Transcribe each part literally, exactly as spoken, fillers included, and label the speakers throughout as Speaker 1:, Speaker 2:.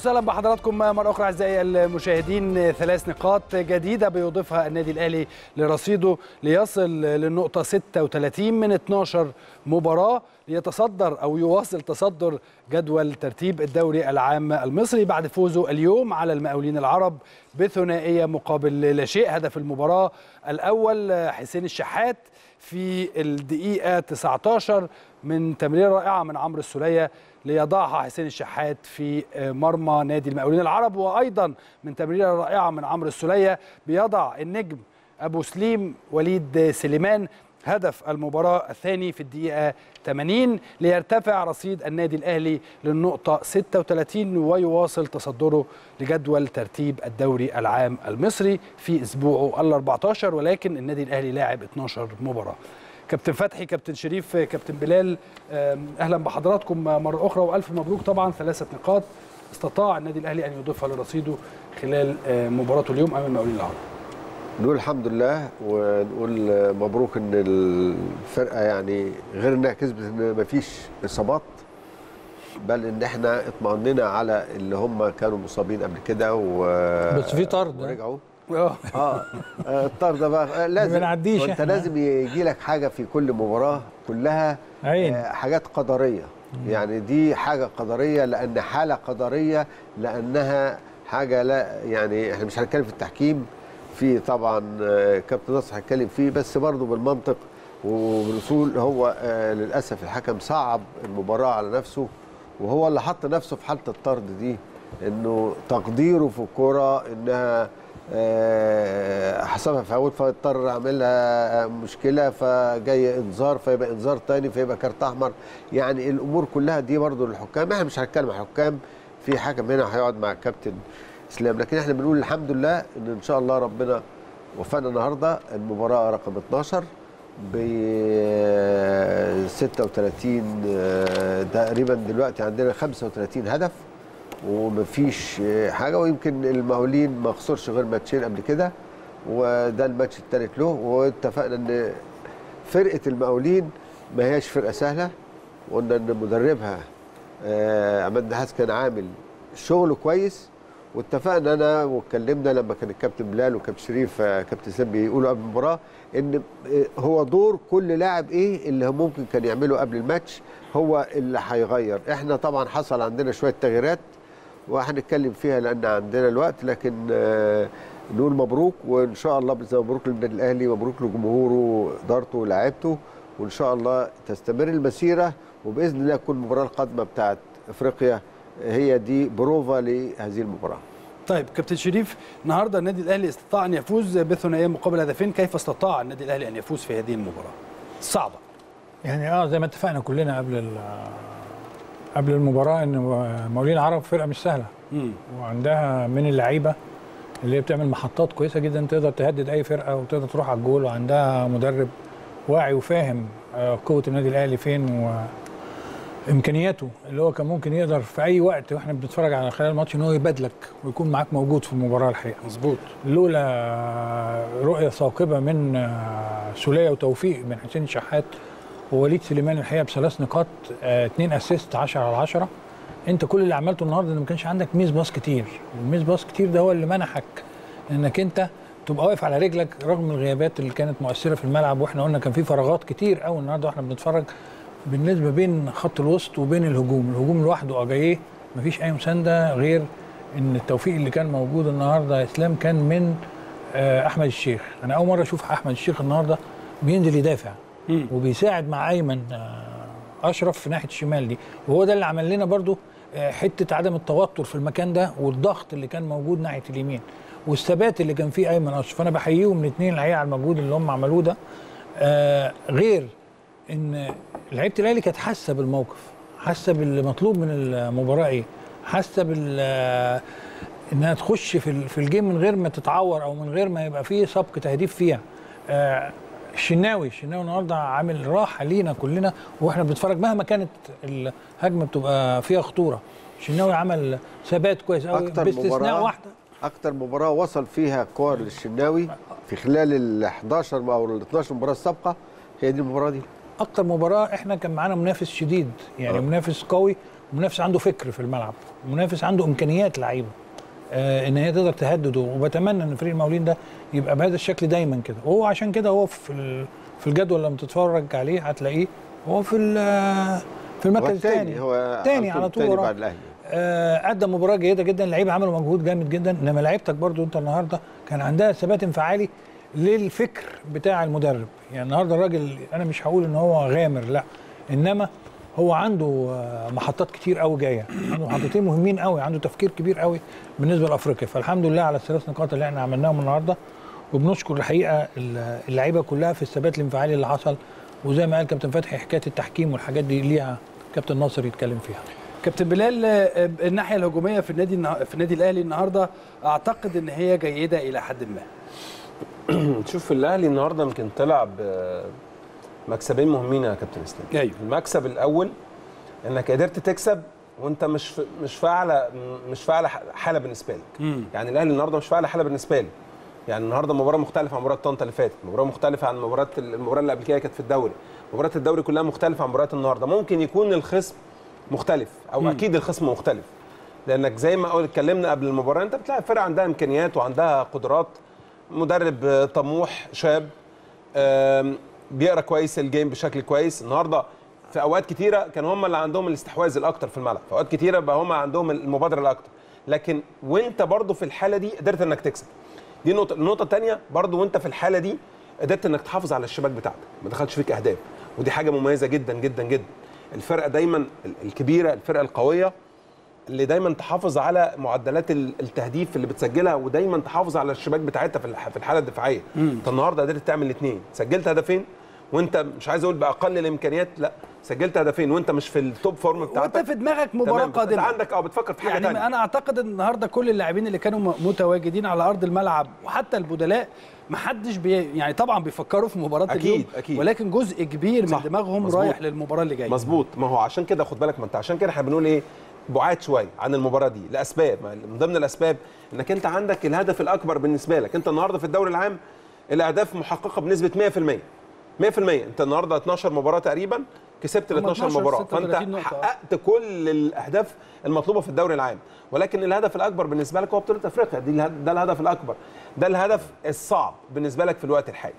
Speaker 1: وسهلا بحضراتكم مرة أخرى أعزائي المشاهدين. ثلاث نقاط جديدة بيضيفها النادي الأهلي لرصيده ليصل للنقطة ستة وثلاثين من اثناشر مباراة ليتصدر أو يواصل تصدر جدول ترتيب الدوري العام المصري بعد فوزه اليوم على المقاولين العرب بثنائية مقابل لا شيء. هدف المباراة الأول حسين الشحات في الدقيقة تسعة عشر من تمريرة رائعة من عمرو السولية ليضعها حسين الشحات في مرمى نادي المقاولين العرب، وأيضا من تمريرة رائعة من عمرو السولية بيضع النجم أبو سليم وليد سليمان هدف المباراة الثاني في الدقيقة ثمانين ليرتفع رصيد النادي الأهلي للنقطة ستة وثلاثين ويواصل تصدره لجدول ترتيب الدوري العام المصري في أسبوعه ال أربعة عشر، ولكن النادي الأهلي لاعب اثناشر مباراة. كابتن فتحي، كابتن شريف، كابتن بلال، اهلا بحضراتكم مره اخرى والف مبروك. طبعا ثلاثه نقاط استطاع النادي الاهلي ان يضيفها لرصيده خلال مباراته اليوم امام المقاولين العرب.
Speaker 2: نقول الحمد لله ونقول مبروك ان الفرقه يعني غير انها كسبت ان مفيش اصابات، بل ان احنا اطمئننا على اللي هم كانوا مصابين قبل كده و
Speaker 3: بس في طرد
Speaker 2: ورجعوا. اه اه الطرد ده بقى لازم، انت لازم يجي لك حاجه في كل مباراه، كلها عين. حاجات قدريه، يعني دي حاجه قدريه لان حاله قدريه، لانها حاجه لا يعني احنا مش هنتكلم في التحكيم، في طبعا كابتن نصر هيتكلم فيه، بس برضه بالمنطق وبالاصول. هو للاسف الحكم صعب المباراه على نفسه، وهو اللي حط نفسه في حاله الطرد دي، انه تقديره في الكوره انها حسبها فاول فاضطر اعملها مشكله فجاي انذار فيبقى انذار ثاني فيبقى كارت احمر. يعني الامور كلها دي برضه للحكام، احنا مش هنتكلم عن الحكام، في حكم هنا هيقعد مع الكابتن اسلام، لكن احنا بنقول الحمد لله ان ان شاء الله ربنا وفقنا النهارده. المباراه رقم اثناشر ب ستة وثلاثين تقريبا، دلوقتي عندنا خمسة وثلاثين هدف ومفيش حاجه، ويمكن المقاولين ما خسرش غير ماتشين قبل كده وده الماتش الثالث له. واتفقنا ان فرقه المقاولين ما هياش فرقه سهله، وقلنا ان مدربها عماد النحاس كان عامل شغله كويس، واتفقنا انا واتكلمنا لما كان الكابتن بلال وكابتن شريف كابتن سام بيقولوا قبل المباراه ان هو دور كل لاعب ايه اللي ممكن كان يعمله قبل الماتش هو اللي هيغير. احنا طبعا حصل عندنا شويه تغييرات وهنتكلم فيها لان عندنا الوقت، لكن نقول مبروك وان شاء الله مبروك للنادي الاهلي، مبروك لجمهوره وادارته ولاعيبته، وان شاء الله تستمر المسيره، وباذن الله تكون المباراه القادمه بتاعت افريقيا هي دي بروفا لهذه المباراه.
Speaker 1: طيب كابتن شريف، النهارده النادي الاهلي استطاع ان يفوز بثنائيه مقابل هدفين، كيف استطاع النادي الاهلي ان يفوز في هذه المباراه الصعبه؟
Speaker 3: يعني اه زي ما اتفقنا كلنا قبل قبل المباراه ان المقاولين العرب فرقه مش سهله، مم. وعندها من اللعيبه اللي هي بتعمل محطات كويسه جدا تقدر تهدد اي فرقه وتقدر تروح على الجول، وعندها مدرب واعي وفاهم قوه النادي الاهلي فين وامكانياته، اللي هو كان ممكن يقدر في اي وقت واحنا بنتفرج على خلال الماتش ان هو يبادلك ويكون معاك موجود في المباراه الحقيقه.
Speaker 1: مظبوط.
Speaker 3: لولا رؤيه ثاقبه من سوليه وتوفيق من حسين الشحات ووليد سليمان الحقيقه بثلاث نقاط، اثنين اسيست عشرة على عشرة، انت كل اللي عملته النهارده ان ما كانش عندك ميس باص كتير، الميس باص كتير ده هو اللي منحك انك انت تبقى واقف على رجلك رغم الغيابات اللي كانت مؤثره في الملعب، واحنا قلنا كان في فراغات كتير قوي النهارده واحنا بنتفرج بالنسبه بين خط الوسط وبين الهجوم، الهجوم لوحده اجاييه مفيش اي مسانده غير ان التوفيق اللي كان موجود النهارده يا اسلام كان من احمد الشيخ. انا اول مره اشوف احمد الشيخ النهارده بينزل يدافع وبيساعد مع ايمن اشرف في ناحيه الشمال دي، وهو ده اللي عمل لنا برضو حته عدم التوتر في المكان ده والضغط اللي كان موجود ناحيه اليمين والثبات اللي كان فيه ايمن اشرف. فانا بحييهم الاثنين الحقيقه على المجهود اللي هم عملوه ده. آه غير ان لعيبه الاهلي كانت حاسه بالموقف، حاسه باللي مطلوب من المباراه ايه، حاسه بال انها تخش في في الجيم من غير ما تتعور او من غير ما يبقى فيه سبق تهديف فيها. آه الشناوي الشناوي النهارده عامل راحه لينا كلنا واحنا بنتفرج مهما كانت الهجمه بتبقى فيها خطوره. الشناوي عمل ثبات كويس قوي باستثناء واحده.
Speaker 2: اكتر مباراه وصل فيها كور للشناوي في خلال ال احداشر او ال اتناشر مباراه السابقه هي دي المباراه دي.
Speaker 3: اكتر مباراه احنا كان معانا منافس شديد، يعني أه. منافس قوي المنافس عنده فكر في الملعب، المنافس عنده امكانيات لعيبه آه ان هي تقدر تهدده، وبتمنى ان فريق المقاولين ده يبقى بهذا الشكل دايما كده. وهو عشان كده هو في في الجدول لما تتفرج عليه هتلاقيه هو في في المركز الثاني،
Speaker 2: هو
Speaker 3: تاني على طول
Speaker 2: بعد الاهلي.
Speaker 3: آه ادى مباراه جيده جدا، اللعيبه عملوا مجهود جامد جدا، انما لعيبتك برضو انت النهارده كان عندها ثبات انفعالي للفكر بتاع المدرب. يعني النهارده الراجل انا مش هقول ان هو غامر، لا، انما هو عنده محطات كتير قوي جايه، عنده محطتين مهمين قوي، عنده تفكير كبير قوي بالنسبه لافريقيا. فالحمد لله على الثلاث نقاط اللي احنا عملناهم النهارده، وبنشكر الحقيقه اللعيبه كلها في الثبات الانفعالي اللي حصل. وزي ما قال كابتن فتحي حكايه التحكيم والحاجات دي ليها كابتن ناصر يتكلم فيها.
Speaker 1: كابتن بلال، الناحيه الهجوميه في النادي في النادي الاهلي النهارده اعتقد ان هي جيده الى حد ما.
Speaker 4: شوف الاهلي النهارده يمكن طلع بمكسبين مهمين يا كابتن اسلام.
Speaker 1: ايوه،
Speaker 4: المكسب الاول انك قدرت تكسب وانت مش في مش في اعلى مش في اعلى حاله بالنسبه لك. مم. يعني الاهلي النهارده مش في اعلى حاله بالنسبه له. يعني النهارده مباراه مختلفه عن مباراه طنطا اللي فاتت، مباراه مختلفه عن مباراه المباراه اللي قبل كده كانت في الدوري، مباراه الدوري كلها مختلفه عن مباراه النهارده. ممكن يكون الخصم مختلف او م. اكيد الخصم مختلف، لانك زي ما اتكلمنا قبل المباراه انت بتلاعب فرقه عندها امكانيات وعندها قدرات، مدرب طموح شاب بيقرا كويس الجيم بشكل كويس. النهارده في اوقات كتيره كانوا هم اللي عندهم الاستحواذ الاكتر في الملعب، في اوقات كتيره بقى هم عندهم المبادره الاكتر، لكن وانت برضو في الحاله دي قدرت انك تكسب. دي نقطه. النقطه الثانيه برضو وانت في الحاله دي قدرت انك تحافظ على الشباك بتاعتك، ما دخلش فيك اهداف، ودي حاجه مميزه جدا جدا جدا. الفرقه دايما الكبيره، الفرقه القويه اللي دايما تحافظ على معدلات التهديف اللي بتسجلها، ودايما تحافظ على الشباك بتاعتها في الحاله الدفاعيه. انت النهارده قدرت تعمل الاثنين، سجلت هدفين وانت مش عايز اقول باقل الامكانيات، لا، سجلت هدفين وانت مش في التوب فورم بتاعتك،
Speaker 1: وانت في دماغك مباراه قادمه
Speaker 4: عندك اه بتفكر في حاجه
Speaker 1: يعني
Speaker 4: ثانيه.
Speaker 1: انا اعتقد ان النهارده كل اللاعبين اللي كانوا متواجدين على ارض الملعب وحتى البدلاء ما حدش بي يعني طبعا بيفكروا في مباراه
Speaker 4: أكيد
Speaker 1: اليوم
Speaker 4: أكيد.
Speaker 1: ولكن جزء كبير
Speaker 4: صح.
Speaker 1: من دماغهم
Speaker 4: مزبوط.
Speaker 1: رايح للمباراه اللي جايه.
Speaker 4: مظبوط. ما هو عشان كده خد بالك، ما انت عشان كده احنا بنقول ايه، بعاد شويه عن المباراه دي لاسباب. من ضمن الاسباب انك انت عندك الهدف الاكبر بالنسبه لك. انت النهارده في الدوري العام الاهداف محققه بنسبه مية في المية مية في المية. انت النهارده اتناشر مباراه تقريبا، كسبت ال اتناشر مباراه، فانت حققت كل الاهداف المطلوبه في الدوري العام. ولكن الهدف الاكبر بالنسبه لك هو بطوله افريقيا، دي ده الهدف الاكبر، ده الهدف الصعب بالنسبه لك في الوقت الحالي.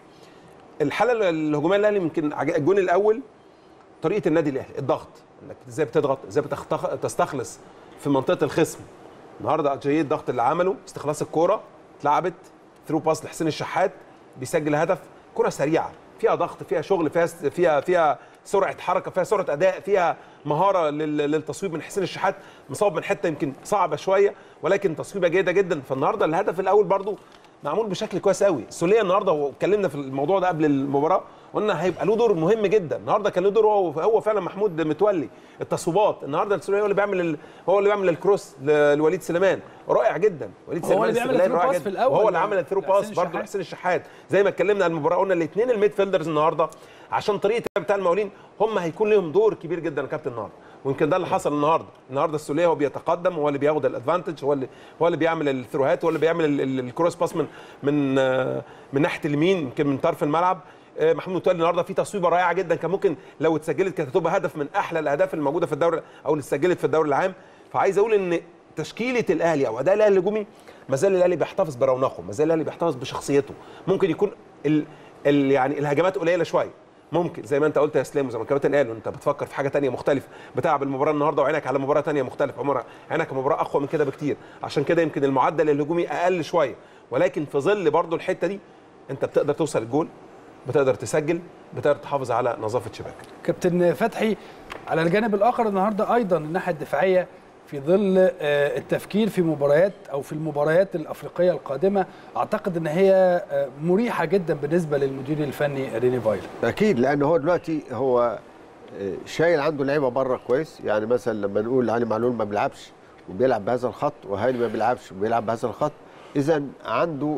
Speaker 4: الحاله الهجوميه الاهلي يمكن الجون الاول طريقه النادي الاهلي، الضغط، انك ازاي بتضغط، ازاي بتستخلص في منطقه الخصم. النهارده جاي الضغط اللي عمله، استخلاص الكوره، اتلعبت ثرو باس لحسين الشحات، بيسجل هدف. كره سريعه فيها ضغط، فيها شغل، فيها فيها فيها سرعه حركه، فيها سرعه اداء، فيها مهاره للتصويب من حسين الشحات، مصاب من حته يمكن صعبه شويه ولكن تصويبه جيده جدا. فالنهارده الهدف الاول برضو معمول بشكل كويس قوي. السوليه النهارده واتكلمنا في الموضوع ده قبل المباراه، قلنا هيبقى له دور مهم جدا. النهارده كان له دور هو هو فعلا محمود متولي، التصويبات. النهارده السوليه هو اللي بيعمل ال... هو اللي بيعمل الكروس لوليد سليمان، رائع جدا. وليد
Speaker 1: سليمان هو اللي بيعمل الثرو باس في الاول،
Speaker 4: وهو اللي عمل الثرو باس برضه لحسين الشحات. زي ما اتكلمنا عن المباراه قلنا الاثنين الميد فيلدرز النهارده عشان طريقه بتاع المقاولين هم هيكون لهم دور كبير جدا يا كابتن النهارده، ويمكن ده اللي حصل النهارده. النهارده السوليه هو بيتقدم، هو اللي بياخد الادفانتج، هو اللي هو اللي بيعمل الثروهات، هو اللي بيعمل الكروس باس من من من ناحيه اليمين يمكن من طرف الملعب. محمود متولي النهارده في تصويبه رائعه جدا، كان ممكن لو اتسجلت كانت هتبقى هدف من احلى الاهداف الموجوده في الدوري او اللي اتسجلت في الدوري العام. فعايز اقول ان تشكيله الاهلي او اداء الاهلي الهجومي ما زال الاهلي بيحتفظ برونقه، ما زال الاهلي بيحتفظ بشخصيته. ممكن يكون ال ال يعني الهجمات قليله شويه، ممكن زي ما انت قلت يا اسلام وزي ما الكابتن قال، انت بتفكر في حاجه ثانيه مختلفه، بتلعب المباراه النهارده وعينك على مباراه ثانيه مختلفه، عمر عينك مباراه اقوى من كده بكتير، عشان كده يمكن المعدل الهجومي اقل شويه، ولكن في ظل برضو الحته دي انت بتقدر توصل الجول، بتقدر تسجل، بتقدر تحافظ على نظافه شباك.
Speaker 1: كابتن فتحي، على الجانب الاخر النهارده ايضا الناحيه الدفاعيه في ظل التفكير في مباريات او في المباريات الافريقيه القادمه، اعتقد ان هي مريحه جدا بالنسبه للمدير الفني ريني فايلر.
Speaker 2: اكيد، لان هو دلوقتي هو شايل عنده لعيبه بره كويس. يعني مثلا لما نقول علي معلول ما بيلعبش وبيلعب بهذا الخط، وهاني ما بيلعبش وبيلعب بهذا الخط، اذا عنده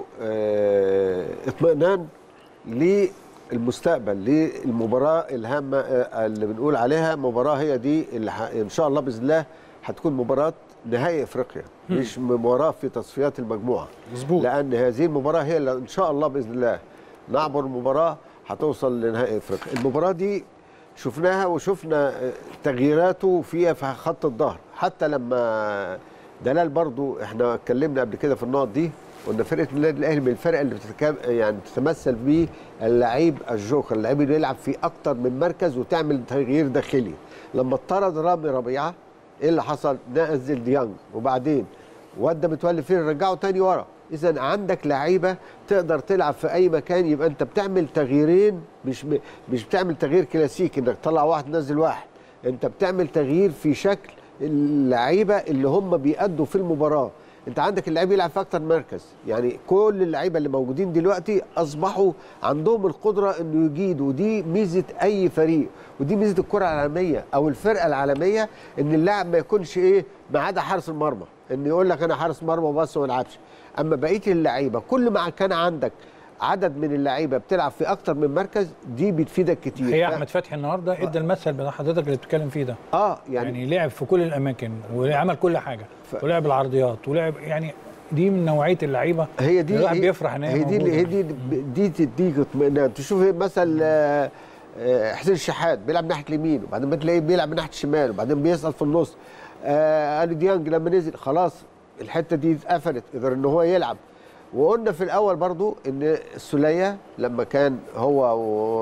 Speaker 2: اطمئنان للمستقبل، للمباراه الهامه اللي بنقول عليها مباراه هي دي اللي ان شاء الله باذن الله هتكون مباراه نهائي افريقيا، مش مباراه في تصفيات المجموعه.
Speaker 1: مظبوط.
Speaker 2: لان هذه المباراه هي اللي ان شاء الله باذن الله نعبر المباراه هتوصل لنهائي افريقيا. المباراه دي شفناها وشفنا تغييراته فيها في خط الظهر. حتى لما دلال برضو احنا اتكلمنا قبل كده في النقط دي، قلنا فرقه النادي الاهلي من الفرق اللي بتتكام يعني بتتمثل بيه اللعيب الجوكر، اللعيب اللي يلعب في اكتر من مركز وتعمل تغيير داخلي. لما اطرد رامي ربيعه ايه اللي حصل؟ نزل ديانج وبعدين ودى متولي فين رجعه تاني ورا. اذا عندك لعيبه تقدر تلعب في اي مكان، يبقى انت بتعمل تغييرين، مش ب... مش بتعمل تغيير كلاسيكي انك تطلع واحد تنزل واحد، انت بتعمل تغيير في شكل اللعيبه اللي هم بيأدوا في المباراه. انت عندك اللعيب يلعب في اكتر مركز، يعني كل اللعيبه اللي موجودين دلوقتي اصبحوا عندهم القدره انه يجيدوا، ودي ميزه اي فريق، ودي ميزه الكره العالميه او الفرقه العالميه، ان اللاعب ما يكونش ايه ما عدا حارس المرمى، ان يقول لك انا حارس مرمى بس وما يلعبش. اما بقيه اللعيبه كل ما كان عندك عدد من اللعيبه بتلعب في اكتر من مركز دي بتفيدك كتير.
Speaker 3: هي احمد فتحي النهارده ادى المثل بتاع حضرتك اللي بتتكلم فيه ده.
Speaker 2: اه يعني,
Speaker 3: يعني لعب في كل الاماكن وعمل كل حاجه ف... ولعب العرضيات ولعب، يعني دي من نوعيه اللعيبه
Speaker 2: هي دي
Speaker 3: الواحد بيفرح ان هي
Speaker 2: هي دي هي دي دي تديك اطمئنان. تشوف مثلا حسين الشحات بيلعب ناحيه اليمين وبعدين بتلاقيه بيلعب من ناحيه الشمال وبعدين بيسقط في النص. آه الي ديانج لما نزل خلاص الحته دي اتقفلت، قدر ان هو يلعب. وقلنا في الاول برضو ان السوليه لما كان هو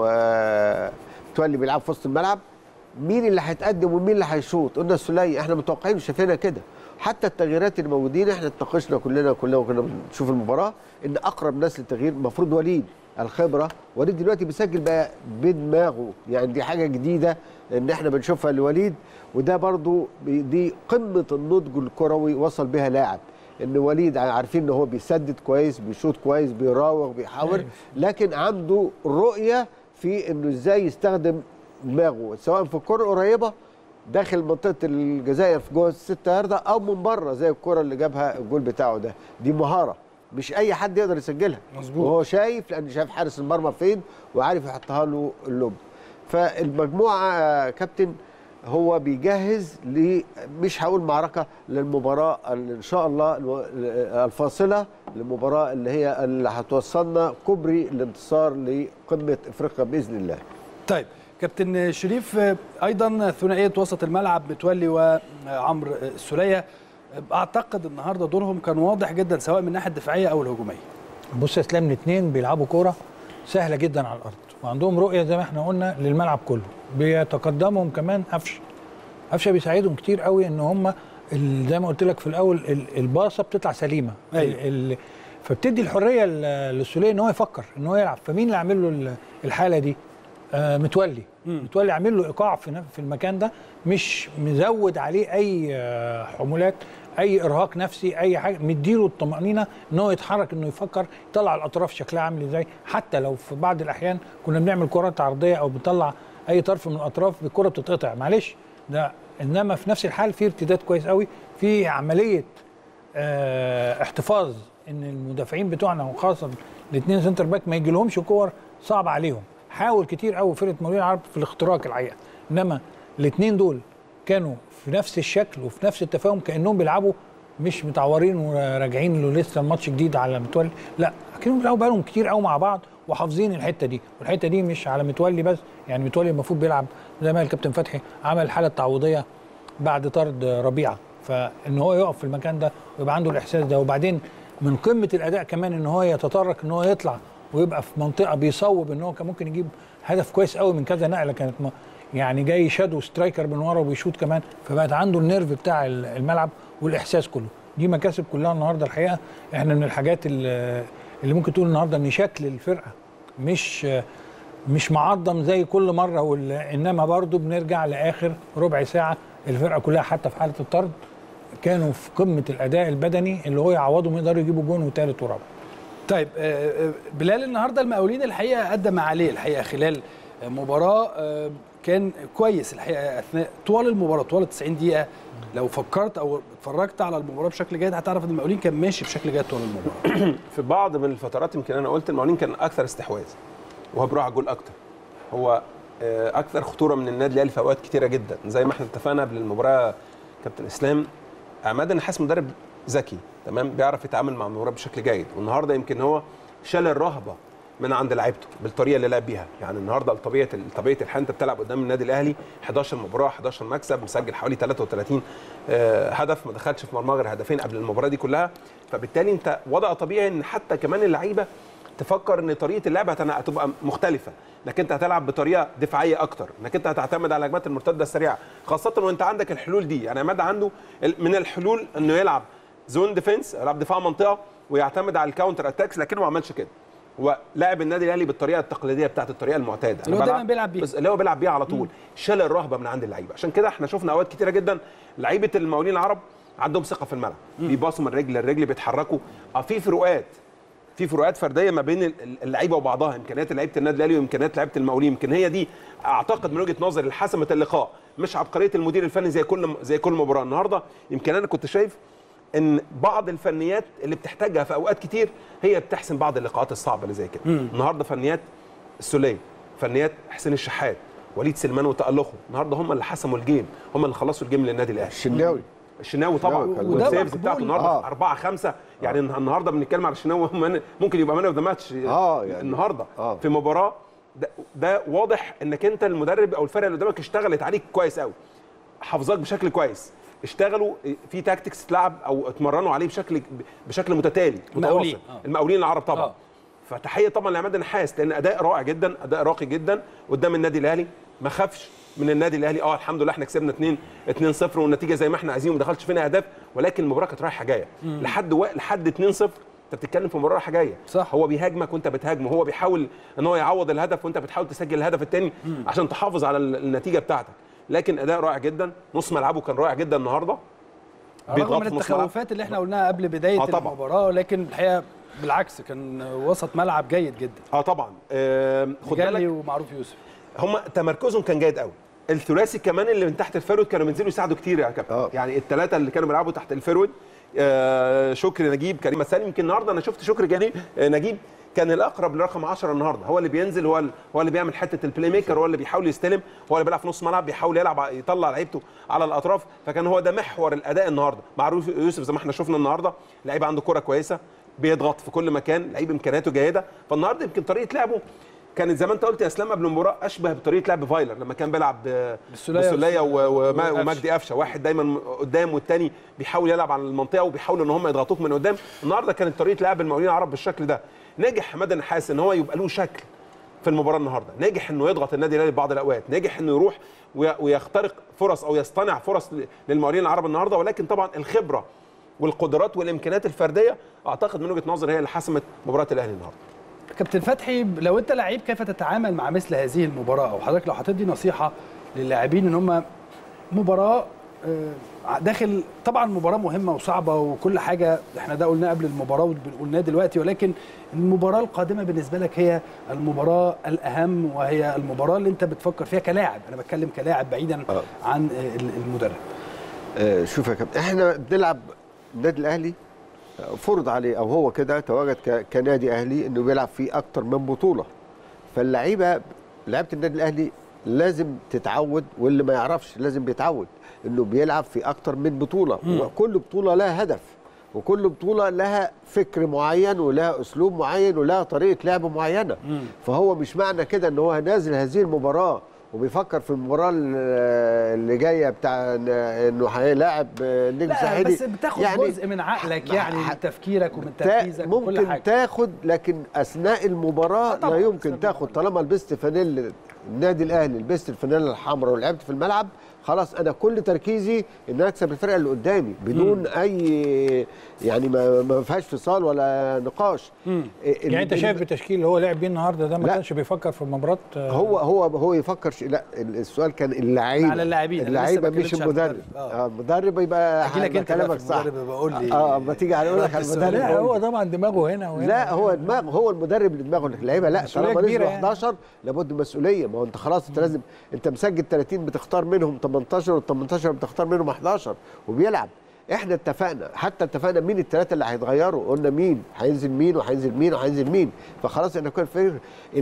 Speaker 2: ومتولي بيلعب في وسط الملعب مين اللي هيتقدم ومين اللي هيشوط؟ قلنا السوليه. احنا متوقعين شايفينها كده. حتى التغييرات اللي موجودين احنا اتناقشنا كلنا كلنا وكنا بنشوف المباراه ان اقرب ناس للتغيير المفروض وليد الخبره. وليد دلوقتي بيسجل بقى بدماغه، يعني دي حاجه جديده ان احنا بنشوفها لوليد، وده برضو دي قمه النضج الكروي وصل بها لاعب. ان وليد عارفين ان هو بيسدد كويس، بيشوط كويس، بيراوغ، بيحاول، لكن عنده رؤيه في انه ازاي يستخدم دماغه سواء في الكره قريبه داخل منطقه الجزائر في جوه الستة ياردة او من بره زي الكره اللي جابها الجول بتاعه ده. دي مهاره مش اي حد يقدر يسجلها. مظبوط. وهو شايف لان شايف حارس المرمى فين وعارف يحطها له اللوب. فالمجموعه كابتن هو بيجهز ل مش هقول معركه للمباراه ان شاء الله الفاصله، للمباراه اللي هي اللي هتوصلنا كوبري الانتصار لقمه افريقيا باذن الله.
Speaker 1: طيب كابتن شريف، ايضا ثنائيه وسط الملعب متولي وعمرو السوليه، اعتقد النهارده دورهم كان واضح جدا سواء من الناحيه الدفاعيه او الهجوميه.
Speaker 3: بص يا اسلام، الاثنين بيلعبوا كوره سهله جدا على الارض وعندهم رؤيه زي ما احنا قلنا للملعب كله. بيتقدمهم كمان قفشه. قفشه بيساعدهم كتير قوي ان هم زي ما قلت لك في الاول الباصه بتطلع سليمه. أيوة. فبتدي الحريه للسوليه ان هو يفكر ان هو يلعب. فمين اللي عامل له الحاله دي؟ آه متولي. مم. متولي عامل له ايقاع في في المكان ده، مش مزود عليه اي حمولات، اي ارهاق نفسي، اي حاجه، مديله الطمانينه ان هو يتحرك، انه يفكر، يطلع الاطراف شكلها عامل ازاي. حتى لو في بعض الاحيان كنا بنعمل كرات عرضيه او بنطلع اي طرف من الاطراف بالكره بتتقطع، معلش ده، انما في نفس الحال في ارتداد كويس قوي، في عمليه اه احتفاظ ان المدافعين بتوعنا وخاصه الاثنين سنتر باك ما يجيلهمش كور صعبه عليهم. حاول كتير قوي فرقه مقاولين العرب في الاختراق الحقيقه، انما الاثنين دول كانوا في نفس الشكل وفي نفس التفاهم، كانهم بيلعبوا مش متعورين وراجعين له لسه الماتش جديد على متولي، لا كانوا بيلعبوا بقالهم كتير قوي مع بعض وحافظين الحته دي. والحته دي مش على متولي بس، يعني متولي المفروض بيلعب زي ما الكابتن فتحي عمل حاله تعويضيه بعد طرد ربيعه، فان هو يقف في المكان ده ويبقى عنده الاحساس ده. وبعدين من قمه الاداء كمان ان هو يتطرق ان هو يطلع ويبقى في منطقه بيصوب، ان هو كان ممكن يجيب هدف كويس قوي من كذا نقله، كانت يعني جاي شادو سترايكر من ورا وبيشوط كمان، فبقت عنده النيرف بتاع الملعب والاحساس كله. دي مكاسب كلها النهارده الحقيقه. احنا من الحاجات اللي ممكن تقول النهارده ان شكل الفرقه مش مش معظم زي كل مره، انما برضو بنرجع لاخر ربع ساعه الفرقه كلها حتى في حاله الطرد كانوا في قمه الاداء البدني اللي هو يعوضهم يقدروا يجيبوا جون وثالث ورابع.
Speaker 1: طيب بلال، النهارده المقاولين الحقيقه قدم عليه الحقيقه خلال مباراه كان كويس الحقيقه اثناء طوال المباراه، طوال تسعين دقيقه. لو فكرت او اتفرجت على المباراه بشكل جيد هتعرف ان المقاولين كان ماشي بشكل جيد طول المباراه.
Speaker 4: في بعض من الفترات يمكن انا قلت المقاولين كان اكثر استحواذ وهو بيروح على الجول اكتر، هو اكثر خطوره من النادي الاهلي في اوقات كتيره جدا. زي ما احنا اتفقنا قبل المباراه كابتن اسلام، عماد النحاس مدرب ذكي تمام، بيعرف يتعامل مع المباراه بشكل جيد، والنهارده يمكن هو شال الرهبه من عند لعيبته بالطريقه اللي لعب بيها. يعني النهارده طبيعه طبيعه الحال انت بتلعب قدام النادي الاهلي حداشر مباراه حداشر مكسب، مسجل حوالي ثلاثة وثلاثين هدف، ما دخلش في مرمى غير هدفين قبل المباراه دي كلها. فبالتالي انت وضع طبيعي ان حتى كمان اللعيبه تفكر ان طريقه اللعب هتبقى مختلفه، انك انت هتلعب بطريقه دفاعيه اكتر، انك انت هتعتمد على الهجمات المرتده السريعه، خاصه وانت عندك الحلول دي. يعني عماد عنده من الحلول انه يلعب زون ديفنس، يلعب دفاع منطقه ويعتمد على الكاونتر اتاكس، لكنه ما عملش كده. هو لاعب النادي الاهلي بالطريقه التقليديه بتاعت الطريقه المعتاده
Speaker 1: اللي هو دايما بيلعب بيها،
Speaker 4: اللي هو بيلعب بيها على طول، شال الرهبه من عند اللعيبه. عشان كده احنا شفنا اوقات كتيره جدا لعيبه المقاولين العرب عندهم ثقه في الملعب، بيباصوا من رجل لرجل، بيتحركوا. اه في فروقات في فروقات فرديه ما بين اللعيبه وبعضها، امكانيات لعيبه النادي الاهلي وامكانيات لعيبه المقاولين. يمكن هي دي اعتقد من وجهه نظري اللي حسمت اللقاء، مش عبقريه المدير الفني زي كل زي كل مباراه. النهارده يمكن انا كنت شايف ان بعض الفنيات اللي بتحتاجها في اوقات كتير هي بتحسم بعض اللقاءات الصعبه اللي زي كده. النهارده فنيات السوليه، فنيات حسين الشحات، وليد سليمان وتألقه، النهارده هم اللي حسموا الجيم، هم اللي خلصوا الجيم للنادي الاهلي.
Speaker 2: الشناوي
Speaker 4: الشناوي طبعا والسيفز بتاعته النهارده
Speaker 2: آه.
Speaker 4: أربعة خمسة، يعني آه. النهارده بنتكلم على الشناوي ممكن يبقى مان اوف ذا ماتش
Speaker 2: اه يعني
Speaker 4: النهارده
Speaker 2: آه.
Speaker 4: في مباراه. ده, ده واضح انك انت المدرب او الفرقه اللي قدامك اشتغلت عليك كويس قوي، حافظاك بشكل كويس، اشتغلوا في تاكتكس تلعب او اتمرنوا عليه بشكل بشكل متتالي متواصل. آه. المقاولين العرب طبعا آه. فتحيه طبعا لعماد النحاس، لان اداء رائع جدا، اداء راقي جدا قدام النادي الاهلي، ما خافش من النادي الاهلي. اه الحمد لله احنا كسبنا اتنين اتنين صفر والنتيجه زي ما احنا عايزين وما دخلش فينا اهداف، ولكن المباراه كانت رايحه جايه لحد و... لحد اتنين صفر. انت بتتكلم في مباراه رايحه جايه،
Speaker 1: صح.
Speaker 4: هو بيهاجمك وانت بتهاجمه، هو بيحاول ان هو يعوض الهدف وانت بتحاول تسجل الهدف الثاني عشان تحافظ على النتيجه بتاعتك. لكن اداء رائع جدا، نص ملعبه كان رائع جدا النهارده،
Speaker 1: رغم من التخوفات اللي احنا قلناها قبل بدايه آه المباراه، لكن الحقيقه بالعكس كان وسط ملعب جيد جدا.
Speaker 4: اه طبعا آه
Speaker 1: خد بالك ومعروف يوسف
Speaker 4: هم تمركزهم كان جيد قوي. الثلاثي كمان اللي من تحت الفيرود كانوا بينزلوا يساعدوا كتير يا كابتن. آه. يعني الثلاثه اللي كانوا بيلعبوا تحت الفيرود، آه شكري نجيب كريم مسالم. يمكن النهارده انا شفت شكري جاني آه نجيب كان الاقرب لرقم عشرة النهارده، هو اللي بينزل، هو هو اللي بيعمل حته البلاي ميكر، هو اللي بيحاول يستلم، هو اللي بيلعب في نص ملعب، بيحاول يلعب يطلع لعيبته على الاطراف. فكان هو ده محور الاداء النهارده. معروف يوسف زي ما احنا شفنا النهارده لعيب عنده كره كويسه، بيضغط في كل مكان، لعيب امكانياته جيده. فالنهارده يمكن طريقه لعبه كانت زي ما انت قلت يا اسلام قبل المباراه اشبه بطريقه لعب فايلر لما كان بيلعب بالسوليه ومجدي قفشه، واحد دايما قدام والثاني بيحاول يلعب على المنطقه وبيحاولوا ان هم يضغطوك من قدام. النهارده كانت طريقه لعب المقاولين العرب بالشكل ده. نجح حماد النحاس ان هو يبقى له شكل في المباراه النهارده، نجح انه يضغط النادي الاهلي في بعض الاوقات، نجح انه يروح ويخترق فرص او يصطنع فرص للمقاولين العرب النهارده. ولكن طبعا الخبره والقدرات والامكانيات الفرديه اعتقد من وجهه نظري هي اللي حسمت مباراه الاهلي النهارده.
Speaker 1: كابتن فتحي، لو انت لعيب كيف تتعامل مع مثل هذه المباراه، او حضرتك لو هتدي نصيحه للاعبين ان هم مباراه داخل، طبعا مباراه مهمه وصعبه وكل حاجه احنا ده قلناه قبل المباراه وقلناه دلوقتي، ولكن المباراه القادمه بالنسبه لك هي المباراه الاهم، وهي المباراه اللي انت بتفكر فيها كلاعب، انا بتكلم كلاعب بعيدا أه. عن المدرب.
Speaker 2: أه شوف يا كابتن، احنا بنلعب النادي الاهلي فرض عليه او هو كده تواجد كنادي اهلي انه بيلعب فيه اكتر من بطوله، فاللعيبه لعيبه النادي الاهلي لازم تتعود، واللي ما يعرفش لازم بيتعود انه بيلعب في اكتر من بطوله، مم. وكل بطوله لها هدف، وكل بطوله لها فكر معين ولها اسلوب معين ولها طريقه لعب معينه. مم. فهو مش معنى كده ان هو نازل هذه المباراه وبيفكر في المباراه اللي جايه بتاع انه هيلاعب النجم الساحلي،
Speaker 1: بس بتاخد يعني جزء من عقلك، يعني من تفكيرك ومن تركيزك وكل حاجه
Speaker 2: ممكن تاخد، لكن اثناء المباراه لا يمكن تاخد. طالما لبست فانيل النادي الاهلي، لبست الفانيله الحمراء ولعبت في الملعب، خلاص انا كل تركيزي ان اكسب الفرقه اللي قدامي بدون مم. اي يعني ما ما فيهاش فصال ولا نقاش.
Speaker 3: يعني انت شايف بالتشكيل اللي هو لعب بيه النهارده ده ما كانش بيفكر في مباراه؟
Speaker 2: هو هو هو يفكر لا، السؤال كان اللعيبه
Speaker 1: على اللاعبين،
Speaker 2: اللعيبه مش المدرب. اه المدرب يبقى
Speaker 1: كلامك صح. بقول لي
Speaker 2: اه اما تيجي اقول لك على المدرب،
Speaker 3: لا هو طبعا دماغه هنا وهنا.
Speaker 2: لا هو دماغه، هو المدرب اللي دماغه، اللعيبه لا، طالما نزلوا احداشر لابد مسؤوليه. ما هو انت خلاص انت لازم، انت مسجل ثلاثين بتختار منهم تمنتاشر وال تمنتاشر بتختار منهم احداشر وبيلعب. احنا اتفقنا، حتى اتفقنا مين الثلاثه اللي هيتغيروا، قلنا مين هينزل مين وهينزل مين وهينزل مين. فخلاص احنا كنا فاكر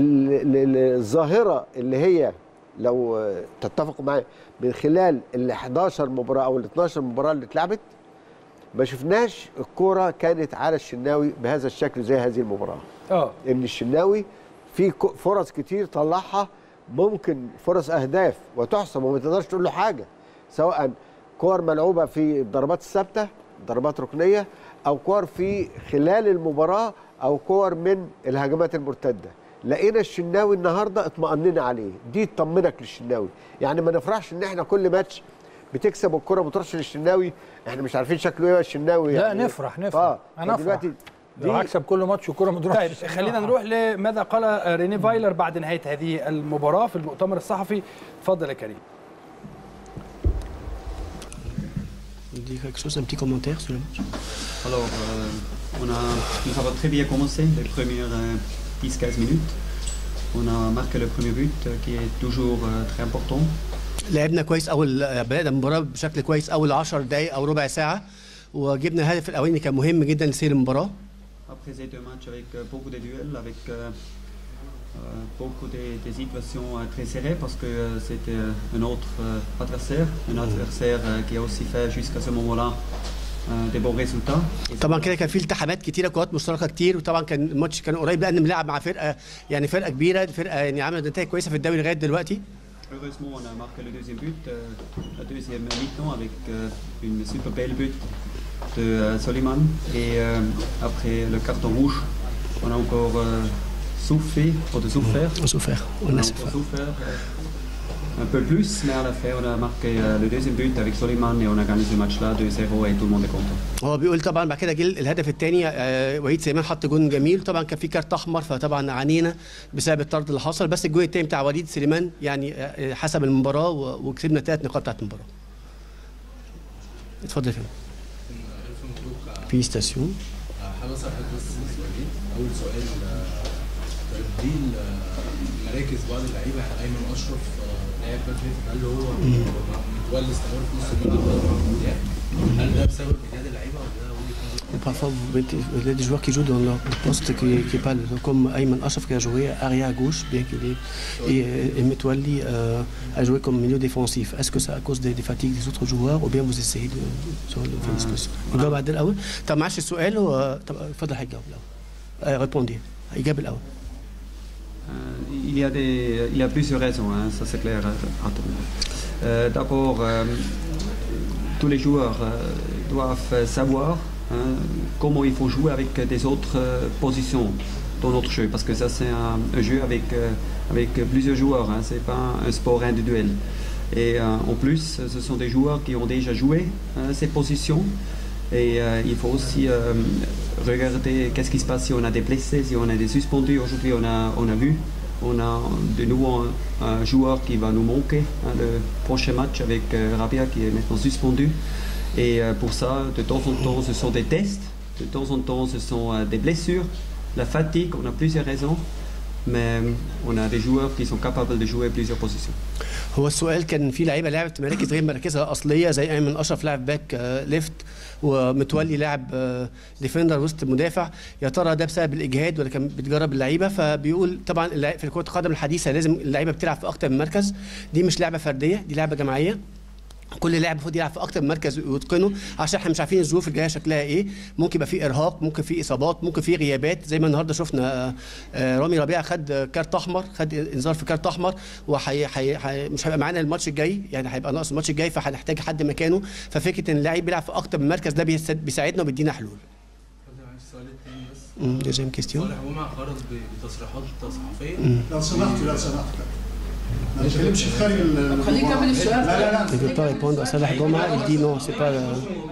Speaker 2: الظاهره اللي هي لو تتفقوا معايا من خلال ال احداشر مباراه او ال اتناشر مباراه اللي اتلعبت ما شفناش الكوره كانت على الشناوي بهذا الشكل زي هذه المباراه. اه ان الشناوي في فرص كتير طلعها، ممكن فرص اهداف وتحسب وما تقدرش تقول له حاجه، سواء كور ملعوبه في الضربات الثابته، ضربات ركنيه، او كور في خلال المباراه، او كور من الهجمات المرتده. لقينا الشناوي النهارده اطمأننا عليه، دي تطمنك للشناوي، يعني ما نفرحش ان احنا كل ماتش بتكسب والكره ما تروحش للشناوي، احنا مش عارفين شكله ايه الشناوي
Speaker 3: لا
Speaker 2: يعني.
Speaker 3: نفرح نفرح
Speaker 2: اه
Speaker 3: انا افرح لو هكسب كل ماتش والكره ما تروحش.
Speaker 1: طيب خلينا نروح لماذا قال ريني فايلر بعد نهايه هذه المباراه في المؤتمر الصحفي. اتفضل يا كريم.
Speaker 5: Dire quelque chose, un petit commentaire sur le match.
Speaker 6: Alors, euh, on a, nous avons très bien commencé les premières euh, dix à quinze minutes. On a marqué le premier but euh, qui est toujours euh, très important.
Speaker 5: لعبنا كويس اول بدأنا المباراه بشكل كويس اول عشر دقائق او ربع ساعه، وجبنا الهدف الاولاني كان مهم جدا لسير المباراه.
Speaker 6: Après ces deux matchs avec euh, beaucoup de duels, avec euh, euh, beaucoup de, de situations euh, très serrées parce que euh, c'était euh, un autre euh, adversaire, un adversaire euh, qui a aussi fait jusqu'à ce moment-là euh, des bons résultats.
Speaker 5: طبعا كده كان في التحامات كتيره، كرات مشتركه كتير، وطبعا كان الماتش كان قريب لان بنلعب مع فرقه يعني فرقه كبيره، فرقه يعني عملت نتائج كويسه في الدوري لغايه دلوقتي.
Speaker 6: Heureusement, on a marqué le deuxième but, euh, la deuxième mi-temps avec euh, une super belle but de euh, Soliman. Et euh, après le carton rouge, on a encore euh, souffert, ou de souffert.
Speaker 5: On a souffert.
Speaker 6: On a encore souffert euh, un peu plus, mais à la fin, on a marqué euh, le deuxième but avec Soliman et on a gagné ce match-là deux zéro et tout le monde est content.
Speaker 5: هو بيقول طبعا بعد كده جه الهدف الثاني، وليد سليمان حط جون جميل، طبعا كان في كارت احمر فطبعا عانينا بسبب الطرد اللي حصل، بس الجون الثاني بتاع وليد سليمان يعني حسب المباراه وكسبنا ثلاث نقاط بتاعت المباراه. اتفضل يا فندم. فيستاسيون.
Speaker 7: حاجه صحيح بس سؤالين. اول سؤال تبديل مراكز بعض اللعيبه، ايمن اشرف لاعب باك ليفت، هل هو متولي استمر في نص الملعب؟ هل ده بسبب اجهاد اللعيبه ولا ده وجهه نظر؟
Speaker 5: Parfois, vous mettez des joueurs qui jouent dans leur poste qui n'est pas comme Ayman Ashraf qui a joué arrière gauche, bien qu'il est. Et, et Metwali euh, a joué comme milieu défensif. Est-ce que c'est à cause des, des fatigues des autres joueurs ou bien vous essayez de faire une discussion? نجاوب بعد الأول. طب معلش السؤال و طب اتفضل هتجاوب الأول. ريبوندي. إجابة الأول.
Speaker 6: Il y a des, il y a plusieurs raisons, hein, ça c'est clair. Euh, D'abord, euh, tous les joueurs euh, doivent savoir hein, comment il faut jouer avec des autres euh, positions dans notre jeu, parce que ça c'est un, un jeu avec, euh, avec plusieurs joueurs, hein, c'est pas un sport individuel. Et euh, en plus, ce sont des joueurs qui ont déjà joué hein, ces positions. Et euh, il faut aussi euh, regarder qu'est-ce qui se passe si on a des blessés, si on a des suspendus. Aujourd'hui, on a, on a vu, on a de nouveau un, un joueur qui va nous manquer. Hein, le prochain match avec euh, Rabia qui est maintenant suspendu. Et euh, pour ça, de temps en temps, ce sont des tests. De temps en temps, ce sont euh, des blessures. La fatigue, on a plusieurs raisons. Mais on a des joueurs qui sont capables de jouer plusieurs positions.
Speaker 5: هو السؤال كان في لعيبه لعبت مراكز غير مراكزها الاصليه زي ايمن اشرف لاعب باك ليفت ومتولي لاعب ديفندر وسط مدافع، يا ترى ده بسبب الاجهاد ولا كان بتجرب اللعيبه؟ فبيقول طبعا في كره القدم الحديثه لازم اللعيبه بتلعب في اكتر من مركز، دي مش لعبه فرديه، دي لعبه جماعيه، كل لاعب المفروض يلعب في اكتر من مركز ويتقنه عشان احنا مش عارفين الظروف الجايه شكلها ايه، ممكن يبقى في ارهاق، ممكن في اصابات، ممكن في غيابات، زي ما النهارده شفنا رامي ربيعه خد كارت احمر، خد انذار في كارت احمر، وحي حي حي مش هيبقى معانا الماتش الجاي، يعني هيبقى ناقص الماتش الجاي فهنحتاج حد مكانه، ففكره ان اللاعب بيلعب في اكتر من مركز ده بيساعدنا وبيدينا حلول.
Speaker 7: السؤال الثاني بس.
Speaker 5: دوزيام كيستيون.
Speaker 7: صالح جمعه خرج بتصريحات صحفيه.
Speaker 8: لو سمحت لو سمحت ما نتكلمش في خارج ال خليه يكمل السؤال. لا لا لا
Speaker 5: Il ne veut pas répondre à Salah Goma, il dit non, c'est pas.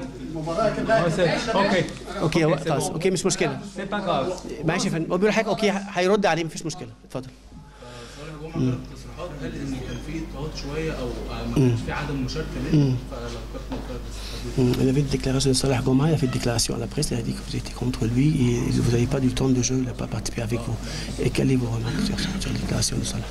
Speaker 3: اوكي
Speaker 5: اوكي خلاص اوكي مش مشكله.
Speaker 3: c'est pas grave.
Speaker 5: ماشي يا فندم، هو بيقول حاجه اوكي هيرد عليه مفيش مشكله، اتفضل.
Speaker 7: صالح جمعه خرج بتصريحات قال ان كان في اضطهاد شويه او ما كانش في عدم مشاركه منه، فلو كابتن
Speaker 5: Il y avait une déclaration de Salah Goma, il a fait une déclaration à la presse, il a dit que vous étiez contre lui et vous n'avez pas du temps de jeu, il n'a pas participé avec vous. Et quelles sont vos remarques sur, sur la déclaration de Salah?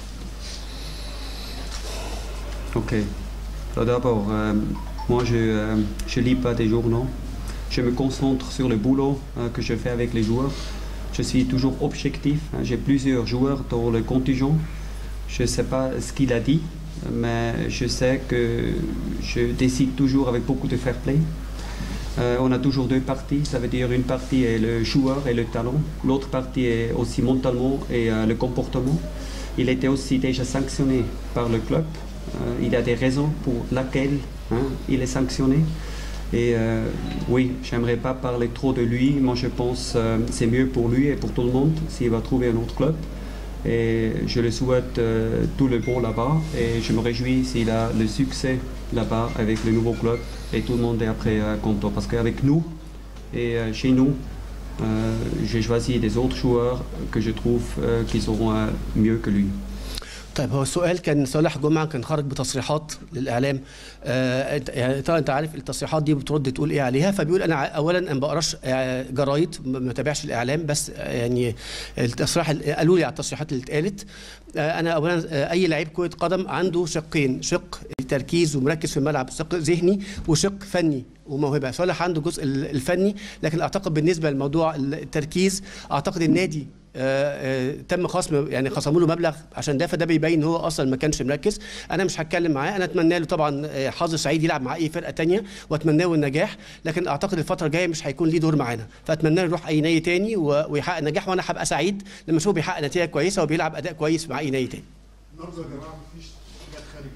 Speaker 6: Ok. Alors d'abord, euh, moi je ne euh, lis pas des journaux. Je me concentre sur le boulot euh, que je fais avec les joueurs. Je suis toujours objectif. Hein. J'ai plusieurs joueurs dans le contingent. Je ne sais pas ce qu'il a dit, mais je sais que je décide toujours avec beaucoup de fair play. Euh, on a toujours deux parties, ça veut dire une partie est le joueur et le talent, l'autre partie est aussi mentalement et euh, le comportement. Il était aussi déjà sanctionné par le club, euh, il y a des raisons pour lesquelles hein, il est sanctionné. Et euh, oui, j'aimerais pas parler trop de lui, moi je pense que euh, c'est mieux pour lui et pour tout le monde s'il va trouver un autre club. Et je le souhaite euh, tout le bon là-bas et je me réjouis s'il a le succès là-bas avec le nouveau club et tout le monde est après euh, content parce qu'avec nous et euh, chez nous euh, j'ai choisi des autres joueurs que je trouve euh, qui seront euh, mieux que lui.
Speaker 5: طيب هو السؤال كان صالح جمعه كان خرج بتصريحات للاعلام آه يعني طبعا انت عارف التصريحات دي بترد تقول ايه عليها فبيقول انا اولا انا ما بقراش جرايد ما بتابعش الاعلام بس يعني التصريح قالوا لي على التصريحات اللي اتقالت آه انا اولا آه اي لعيب كره قدم عنده شقين شق تركيز ومركز في الملعب شق ذهني وشق فني وموهبه صالح عنده الجزء الفني لكن اعتقد بالنسبه لموضوع التركيز اعتقد النادي آه آه تم خصم يعني خصموا له مبلغ عشان ده فده بيبين هو اصلا ما كانش مركز انا مش هتكلم معاه انا اتمنى له طبعا حظ سعيد يلعب مع اي فرقه ثانيه واتمنى له النجاح لكن اعتقد الفتره الجايه مش هيكون ليه دور معانا فاتمنى له يروح اي نادي ثاني ويحقق نجاح وانا هبقى سعيد لما اشوفه بيحقق نتيجه كويسه وبيلعب اداء كويس مع اي نادي ثاني.
Speaker 8: النهارده يا جماعه مفيش حاجات خارج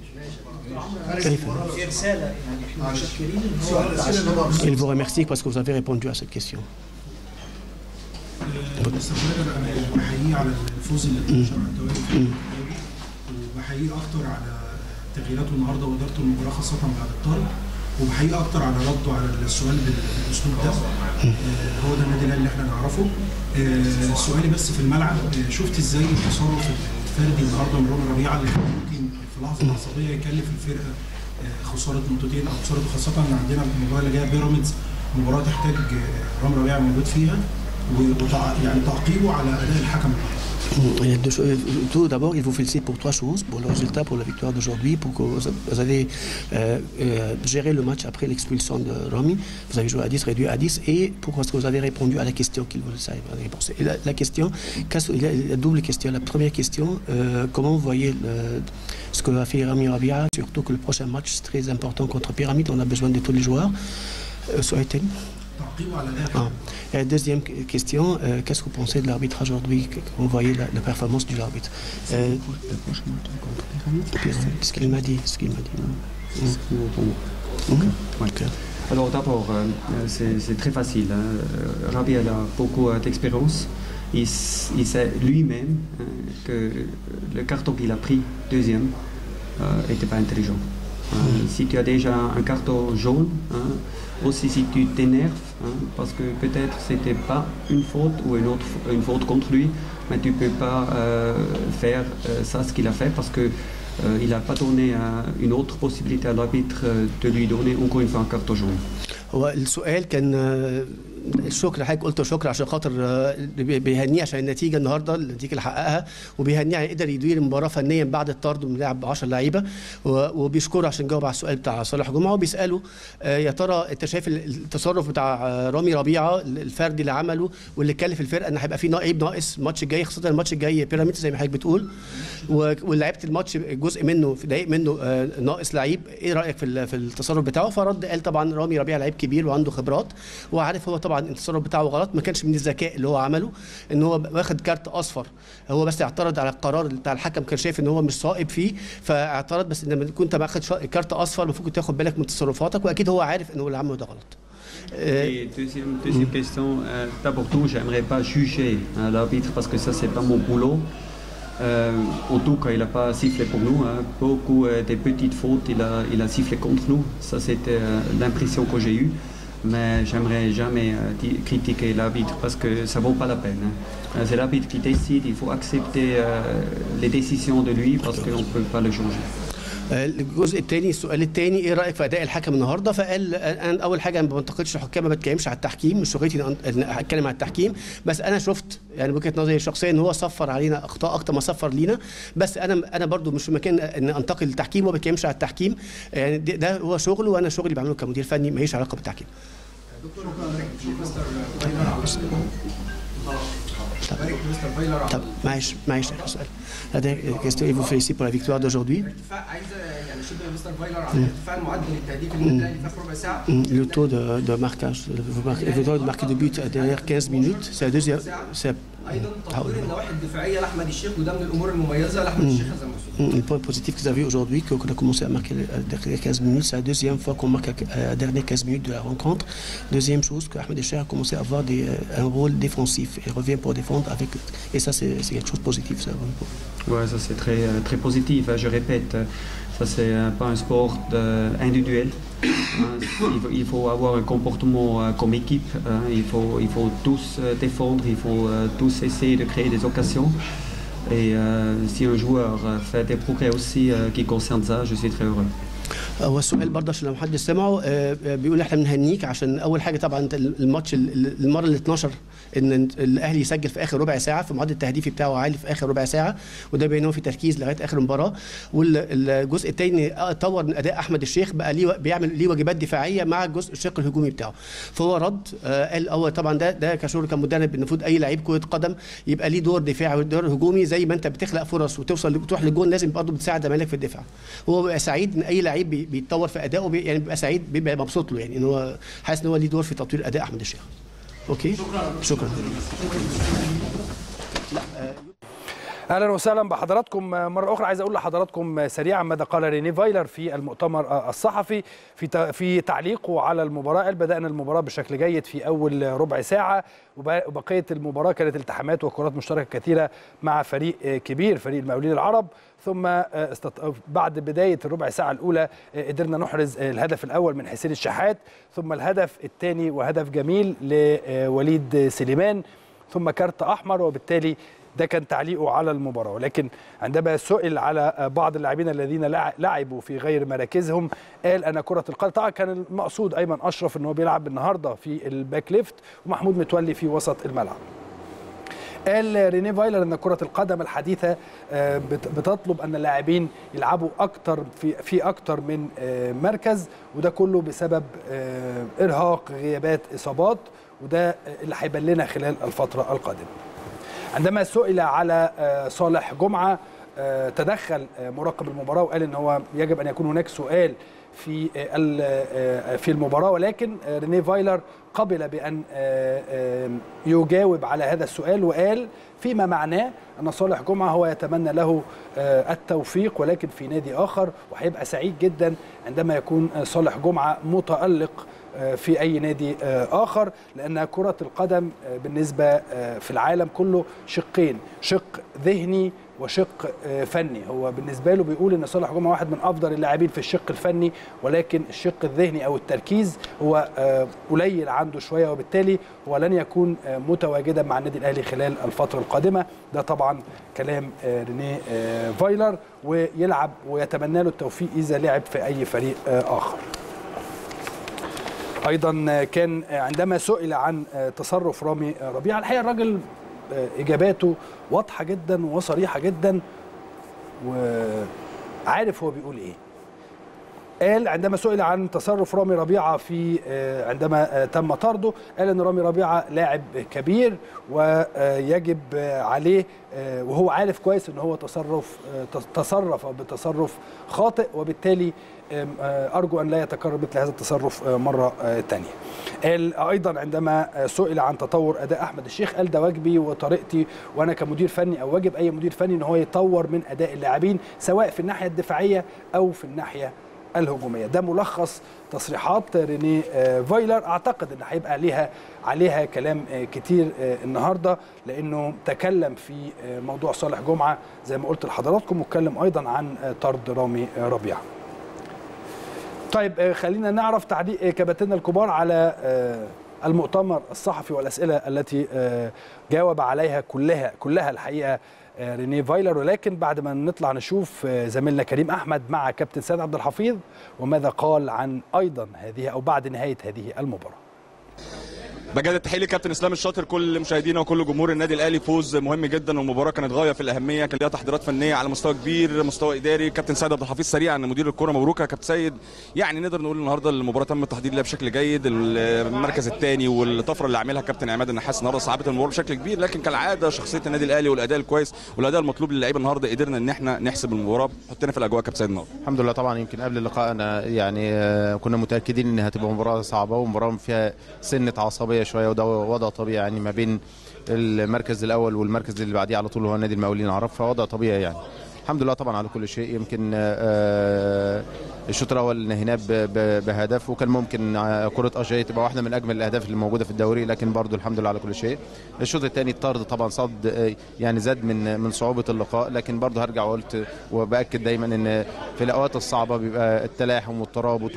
Speaker 5: Il vous remercie parce que vous avez répondu à cette question.
Speaker 9: انا بحييه على الفوز اللي انتشر على الدوري وبحييه اكتر على تغييراته النهارده وادارته المباراه خاصه بعد الطرد وبحييه اكتر على رده على السؤال بالاسلوب ده هو ده النادي الاهلي اللي احنا نعرفه. سؤالي بس في الملعب شفت ازاي التصرف الفردي النهارده من رامي ربيعه اللي ممكن في لحظه عصبيه يكلف الفرقه خساره نقطتين او خساره خاصه ان عندنا المباراه اللي جايه بيراميدز مباراه تحتاج رامي ربيعه موجود فيها يعني تعقيبه على اداء الحكم.
Speaker 5: Tout d'abord, il vous félicite pour trois choses, pour le résultat, pour la victoire d'aujourd'hui, pour que vous avez euh, euh, géré le match après l'expulsion de Rami. Vous avez joué à dix, réduit à dix, et pour ce que vous avez répondu à la question qu'il vous savait penser. Et la, la question, il y a la double question. La première question, euh, comment vous voyez le, ce que va faire Rami Rabia, surtout que le prochain match c'est très important contre Pyramide, on a besoin de tous les joueurs. Euh, Ah. Et la deuxième question, euh, qu'est-ce que vous pensez de l'arbitre aujourd'hui? Vous voyez la, la performance de l'arbitre. Euh, ce qu'il m'a dit, ce qu'il m'a dit. Mmh. Okay. Okay.
Speaker 6: Alors d'abord, euh, c'est très facile. Hein. Rabi a beaucoup d'expérience. Il, il sait lui-même hein, que le carton qu'il a pris, deuxième, n'était euh, pas intelligent. Euh, mmh. Si tu as déjà un carton jaune, hein, aussi si tu t'énerves, hein, parce que peut-être c'était pas une faute ou une autre une faute contre lui, mais tu peux pas euh, faire euh, ça ce qu'il a fait parce que euh, il n'a pas donné euh, une autre possibilité à l'arbitre euh, de lui donner encore une fois un carton jaune.
Speaker 5: هو السؤال كان الشكر حضرتك قلت شكر عشان خاطر بيهنيه عشان النتيجه النهارده النتيجه اللي حققها وبيهنيه عشان قدر يدير المباراه فنيا بعد الطرد من لاعب عشرة لعيبه وبيشكره عشان جاوب على السؤال بتاع صالح جمعه وبيساله يا ترى انت شايف التصرف بتاع رامي ربيعه الفردي اللي عمله واللي كلف الفرقه ان هيبقى في لعيب ناقص الماتش الجاي خاصه الماتش الجاي بيراميدز زي ما حضرتك بتقول ولعيبه الماتش جزء منه في دقائق منه ناقص لعيب ايه رايك في في التصرف بتاعه فرد قال طبعا رامي ربيعه لعيب كبير وعنده خبرات وعارف هو طبعا التصرف بتاعه غلط ما كانش من الذكاء اللي هو عمله ان هو واخد كارت اصفر هو بس اعترض على القرار بتاع الحكم كان شايف ان هو مش صائب فيه فاعترض بس لما كنت واخد كارت اصفر المفروض تاخد بالك من تصرفاتك واكيد هو عارف ان هو اللي عمله ده غلط.
Speaker 6: Et deuxième, deuxième question, euh, d'abord tout, j'aimerais pas juger hein, l'arbitre parce que ça c'est pas mon boulot. Euh, en tout cas, il n'a pas sifflé pour nous. Hein. Beaucoup euh, des petites fautes, il a, il a sifflé contre nous. Ça c'était euh, l'impression que j'ai eue. Mais j'aimerais jamais euh, critiquer l'arbitre parce que ça vaut pas la peine. Hein. C'est l'arbitre qui décide, il faut accepter euh, les décisions de lui parce qu'on ne peut pas le changer.
Speaker 5: الجزء الثاني السؤال الثاني ايه رايك في اداء الحكم النهارده فقال انا اول حاجه ما بنتقدش الحكام ما بتكلمش على التحكيم مش شغلتي ان اتكلم على التحكيم بس انا شفت يعني وجهه نظري الشخصيه ان هو صفر علينا اخطاء اكتر ما صفر لينا بس انا انا برضو مش في مكان ان انتقد التحكيم وما بتكلمش على التحكيم يعني ده هو شغله وانا شغلي بعمله كمدير فني ماليش علاقه بالتحكيم. طب معلش معلش اخر سؤال. هذا كاستيو ايفو فيليسي بور لا فيكتوار دوجوردي.
Speaker 10: عايزه يعني شبه مستر فايلر على ارتفاع المعدل التهديفي اللي الاهلي في اخر ربع ساعه.
Speaker 5: Le taux de, de marquage, le taux de marquer de but derrière quinze minutes, c'est la deuxième. C'est
Speaker 10: ايضا تطوير النواحي الدفاعيه لاحمد الشيخ وده من الامور المميزه لاحمد الشيخ هذا الموسم.
Speaker 5: Le point positif que vous avez aujourd'hui, qu'on a commencé à marquer derrière quinze minutes, c'est la deuxième fois qu'on marque à dernière quinze minutes de la rencontre. Deuxième chose, que Ahmed Cheikh a commencé à avoir des, un rôle défensif. Il revient pour défendre avec, et ça c'est quelque chose de positif. Ça.
Speaker 6: Ouais, ça c'est très très positif. Je répète, ça c'est pas un sport individuel. Il faut avoir un comportement comme équipe. Il faut il faut tous défendre. Il faut tous essayer de créer des occasions. Et euh, si un joueur fait des progrès aussi euh, qui concernent ça, je suis très heureux.
Speaker 5: هو السؤال برضه عشان لو محدش سمعه بيقول احنا بنهنيك عشان اول حاجه طبعا الماتش المره ال اتناشر ان الاهلي يسجل في اخر ربع ساعه في معدل التهديفي بتاعه عالي في اخر ربع ساعه وده بينه في تركيز لغايه اخر المباراه. والجزء الثاني طور من اداء احمد الشيخ بقى ليه بيعمل ليه واجبات دفاعيه مع الجزء الشق الهجومي بتاعه. فهو رد قال اول طبعا ده ده كشغل كمدرب المفروض اي لعيب كره قدم يبقى ليه دور دفاعي ودور هجومي زي ما انت بتخلق فرص وتوصل بتروح للجون لازم برضه بتساعد زمايلك في الدفاع. هو بيبقى سعيد ان اي لعيب بيتطور في ادائه بي يعني بيبقى سعيد بيبقى مبسوط له يعني ان هو حاسس ان هو ليه دور في تطوير اداء احمد الشيخ. اوكي شكرا شكرا.
Speaker 1: اهلا وسهلا بحضراتكم مره اخرى. عايز اقول لحضراتكم سريعا ماذا قال ريني فايلر في المؤتمر الصحفي في في تعليقه على المباراه. بدانا المباراه بشكل جيد في اول ربع ساعه وبقيه المباراه كانت التحامات وكرات مشتركه كثيره مع فريق كبير فريق المقاولين العرب. ثم بعد بدايه الربع ساعه الاولى قدرنا نحرز الهدف الاول من حسين الشحات ثم الهدف الثاني وهدف جميل لوليد سليمان ثم كارت احمر. وبالتالي ده كان تعليقه على المباراة. ولكن عندما سئل على بعض اللاعبين الذين لعبوا في غير مراكزهم قال أنا كرة القدم. طبعا كان المقصود أيمن أشرف أنه بيلعب النهاردة في الباك ليفت ومحمود متولي في وسط الملعب. قال ريني فايلر أن كرة القدم الحديثة بتطلب أن اللاعبين يلعبوا أكتر في في أكتر من مركز وده كله بسبب إرهاق غيابات إصابات وده اللي هيبان لنا خلال الفترة القادمة. عندما سئل على صالح جمعة تدخل مراقب المباراة وقال ان هو يجب ان يكون هناك سؤال في في المباراة ولكن ريني فايلر قبل بأن يجاوب على هذا السؤال وقال فيما معناه أن صالح جمعة هو يتمنى له التوفيق ولكن في نادي آخر وهيبقى سعيد جدا عندما يكون صالح جمعة متألق في أي نادي آخر لأن كرة القدم بالنسبة في العالم كله شقين شق ذهني وشق فني. هو بالنسبة له بيقول أن صالح جمعة واحد من أفضل اللاعبين في الشق الفني ولكن الشق الذهني أو التركيز هو قليل عنده شوية وبالتالي هو لن يكون متواجدا مع النادي الأهلي خلال الفترة القادمة. ده طبعا كلام ريني فايلر ويلعب ويتمنى له التوفيق إذا لعب في أي فريق آخر. أيضا كان عندما سئل عن تصرف رامي ربيعة الحقيقة الراجل إجاباته واضحة جدا وصريحة جدا وعارف هو بيقول إيه. قال عندما سئل عن تصرف رامي ربيعة في عندما تم طرده قال ان رامي ربيعة لاعب كبير ويجب عليه وهو عارف كويس ان هو تصرف تصرف بتصرف خاطئ وبالتالي ارجو ان لا يتكرر مثل هذا التصرف مرة ثانية. قال ايضا عندما سئل عن تطور اداء احمد الشيخ قال ده واجبي وطريقتي وانا كمدير فني او واجب اي مدير فني ان هو يطور من اداء اللاعبين سواء في الناحية الدفاعية او في الناحية الهجوميه. ده ملخص تصريحات ريني فايلر. اعتقد ان هيبقى عليها عليها كلام كتير النهارده لانه تكلم في موضوع صالح جمعه زي ما قلت لحضراتكم واتكلم ايضا عن طرد رامي ربيعه. طيب خلينا نعرف تعليق كباتننا الكبار على المؤتمر الصحفي والاسئله التي جاوب عليها كلها كلها الحقيقه ريني فايلر. ولكن بعد ما نطلع نشوف زميلنا كريم احمد مع كابتن سيد عبد الحفيظ وماذا قال عن ايضا هذه او بعد نهايه هذه المباراه.
Speaker 11: بجد تحيه لكابتن اسلام الشاطر، كل مشاهدينا وكل جمهور النادي الاهلي. فوز مهم جدا والمباراه كانت غايه في الاهميه، كان ليها تحضيرات فنيه على مستوى كبير، مستوى اداري. كابتن سيد عبد الحفيظ سريعا مدير الكره، مبروك يا كابتن سيد. يعني نقدر نقول النهارده المباراه تم التحضير لها بشكل جيد، المركز الثاني والطفره اللي عاملها كابتن عماد النحاس النهارده صعبت المباراه بشكل كبير، لكن كالعاده شخصيه النادي الاهلي والاداء الكويس والاداء المطلوب للعيبه النهارده قدرنا ان احنا نحسب المباراه. حطينا في الاجواء كابتن سيد النهارده.
Speaker 12: الحمد لله. طبعا يمكن قبل اللقاء انا يعني كنا متاكدين انها هتبقى مباراه صعبه ومباراه فيها سنه عصبيه شويه، وده وضع طبيعي يعني ما بين المركز الاول والمركز اللي بعديه على طول هو نادي المقاولين العرب، فوضع طبيعي يعني. الحمد لله طبعا على كل شيء. يمكن الشوط الاول نهيناه بهدف، وكان ممكن كره اجاي تبقى واحده من اجمل الاهداف اللي موجوده في الدوري، لكن برضو الحمد لله على كل شيء. الشوط الثاني الطرد طبعا صد يعني زاد من من صعوبه اللقاء، لكن برضو هرجع وقلت وباكد دايما ان في الاوقات الصعبه بيبقى التلاحم والترابط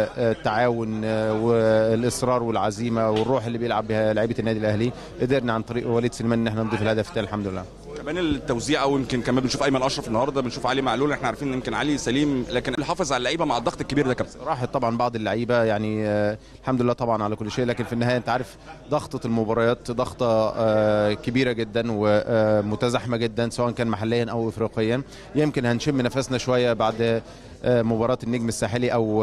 Speaker 12: والتعاون والاصرار والعزيمه والروح اللي بيلعب بها لعيبه النادي الاهلي. قدرنا عن طريق وليد سليمان ان احنا نضيف الهدف الثاني الحمد لله.
Speaker 11: كمان التوزيع، او يمكن كمان بنشوف ايمن اشرف النهارده، بنشوف علي معلول. احنا عارفين ان يمكن علي سليم، لكن اللي حافظ على اللعيبه مع الضغط الكبير ده كابتن.
Speaker 12: راحت طبعا بعض اللعيبه يعني آه الحمد لله طبعا على كل شيء، لكن في النهايه انت عارف ضغطه المباريات ضغطه آه كبيره جدا ومتزاحمه جدا سواء كان محليا او افريقيا. يمكن هنشم نفسنا شويه بعد مباراة النجم الساحلي او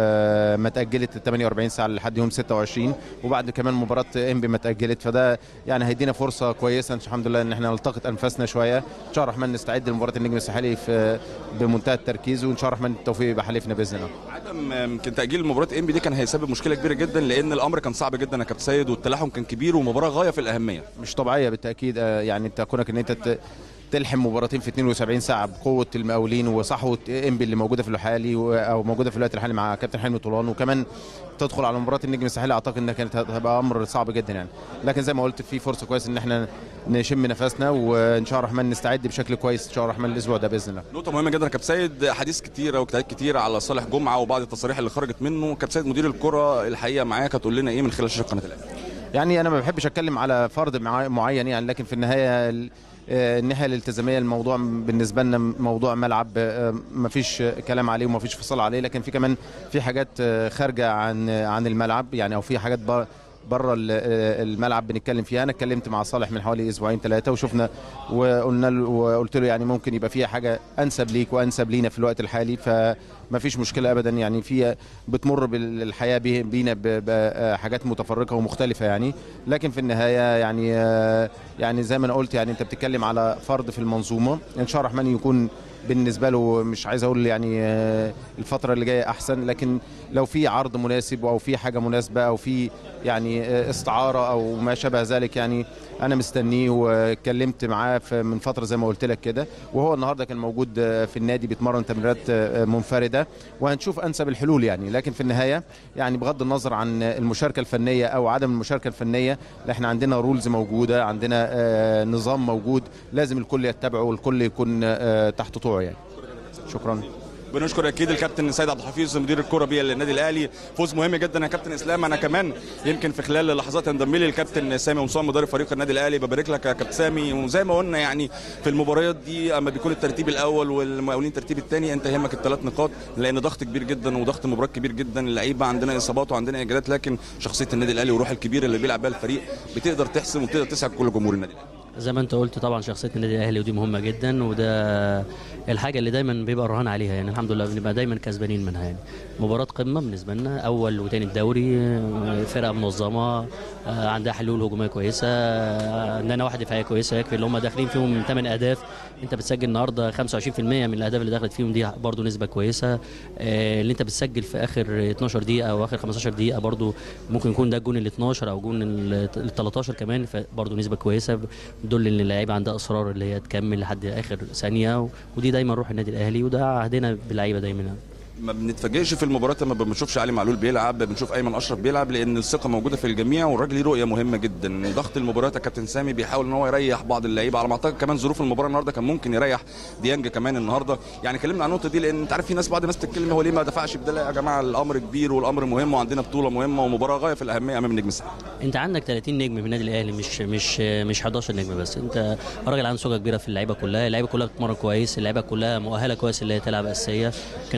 Speaker 12: ما تأجلت ثمانية وأربعين ساعة لحد يوم ستة وعشرين، وبعد كمان مباراة انبي ما تأجلت، فده يعني هيدينا فرصة كويسة الحمد لله ان احنا نلتقط انفاسنا شوية. ان شاء الله الرحمن نستعد لمباراة النجم الساحلي في بمنتهى التركيز، وان شاء الله الرحمن التوفيق يبقى حليفنا باذن الله.
Speaker 11: عدم يمكن تأجيل مباراة انبي دي كان هيسبب مشكلة كبيرة جدا، لان الامر كان صعب جدا يا كابتن سيد والتلاحم كان كبير ومباراة غاية في الأهمية.
Speaker 12: مش طبيعية بالتأكيد، يعني انت كونك ان انت تلحم مباراتين في اثنين وسبعين ساعه بقوه المقاولين وصحوه انبي اللي موجوده في الحالي او موجوده في الوقت الحالي مع كابتن حلمي طولان، وكمان تدخل على مباراه النجم الساحلي، اعتقد انها كانت هتبقى امر صعب جدا يعني. لكن زي ما قلت في فرصه كويسه ان احنا نشم نفسنا، وان شاء الله الرحمن نستعد بشكل كويس ان شاء الله الرحمن الاسبوع ده باذن الله.
Speaker 11: نقطه مهمه جدا يا كابتن سيد، حديث كتير واجتهادات كتير على صالح جمعه وبعض التصاريح اللي خرجت منه. كابتن سيد مدير الكره الحقيقه معاك هتقول لنا ايه من خلال شاشه قناه الاهلي؟
Speaker 12: يعني انا ما بحبش اتكلم على فرد معين يعني، لكن في النهايه الناحيه الالتزاميه الموضوع بالنسبه لنا موضوع ملعب ما فيش كلام عليه وما فيش فصال عليه، لكن في كمان في حاجات خارجه عن عن الملعب يعني، او في حاجات بره الملعب بنتكلم فيها. انا اتكلمت مع صالح من حوالي اسبوعين ثلاثه وشفنا وقلنا له وقلت له يعني ممكن يبقى فيها حاجه انسب ليك وانسب لينا في الوقت الحالي، فما فيش مشكله ابدا يعني. في بتمر بالحياه بينا بحاجات متفرقه ومختلفه يعني، لكن في النهايه يعني يعني زي ما انا قلت يعني انت بتتكلم على فرد في المنظومه، ان شاء الله الرحمن يكون بالنسبه له مش عايز اقول يعني الفتره اللي جايه احسن، لكن لو في عرض مناسب او في حاجه مناسبه او في يعني استعاره او ما شابه ذلك يعني انا مستنيه. واتكلمت معاه من فتره زي ما قلت لك كده، وهو النهارده كان موجود في النادي بيتمرن تمرينات منفرده، وهنشوف انسب الحلول يعني. لكن في النهايه يعني بغض النظر عن المشاركه الفنيه او عدم المشاركه الفنيه، احنا عندنا رولز موجوده، عندنا نظام موجود لازم الكل يتبعه والكل يكون تحت طوعه يعني. شكرا.
Speaker 11: بنشكر اكيد الكابتن سيد عبد الحفيظ مدير الكره بيه للنادي الاهلي. فوز مهم جدا يا كابتن اسلام. انا كمان يمكن في خلال لحظات انضم لي الكابتن سامي مصطفى مدرب فريق النادي الاهلي، ببارك لك يا كابتن سامي. وزي ما قلنا يعني في المباريات دي اما بيكون الترتيب الاول والمقاولين الترتيب الثاني انت يهمك الثلاث نقاط، لان ضغط كبير جدا وضغط المباراه كبير جدا. اللعيبه عندنا اصابات وعندنا اجازات، لكن شخصيه النادي الاهلي والروح الكبيره اللي بيلعب بها الفريق بتقدر تحسم وبتقدر تسعد كل جمهور النادي الاهلي.
Speaker 13: زي ما انت قلت طبعا شخصيه النادي الاهلي ودي مهمه جدا، وده الحاجه اللي دايما بيبقى رهان عليها يعني. الحمد لله بنبقى دايما كسبانين منها يعني. مباراه قمه بالنسبه لنا، اول وثاني الدوري، فرقه منظمه عندها حلول هجوميه كويسه، عندنا واحد دفاعيه كويسه يكفي اللي هم داخلين فيهم ثمان اهداف. انت بتسجل النهارده خمسة وعشرين بالمية من الاهداف اللي دخلت فيهم، دي برضو نسبه كويسه. اللي انت بتسجل في اخر اتناشر دقيقه او اخر خمستاشر دقيقه برضو ممكن يكون ده الجون ال اتناشر او جون ال تلتاشر كمان، فبرضو نسبه كويسه تدل ان اللعيبه عندها اصرار اللي هي تكمل لحد اخر ثانيه، ودي دايما روح النادي الاهلي وده عهدنا باللعيبه دايما.
Speaker 11: ما بنتفاجئش في المباراه لما بنشوفش علي معلول بيلعب، بنشوف ايمن اشرف بيلعب، لان الثقه موجوده في الجميع والراجل ليه رؤيه مهمه جدا. ضغط المباراه يا كابتن سامي بيحاول ان هو يريح بعض اللعيبه، على ما اعتقد كمان ظروف المباراه النهارده كان ممكن يريح ديانج كمان النهارده. يعني كلمنا عن النقطه دي، لان انت عارف في ناس بعض الناس بتتكلم هو ليه ما دفعش بداله. يا جماعه الامر كبير والامر مهم وعندنا بطوله مهمه ومباراه غايه في الاهميه امام النجم الساحلي.
Speaker 13: انت عندك ثلاثين نجم في النادي الاهلي، مش مش مش حداشر نجم بس. انت راجل عنده ثقه كبيره في اللعيبه كلها، اللعيبه كلها بتتمرن كويس، اللعيبه كلها مؤهله كويس اللي هي تلعب اساسيه. كان النهارده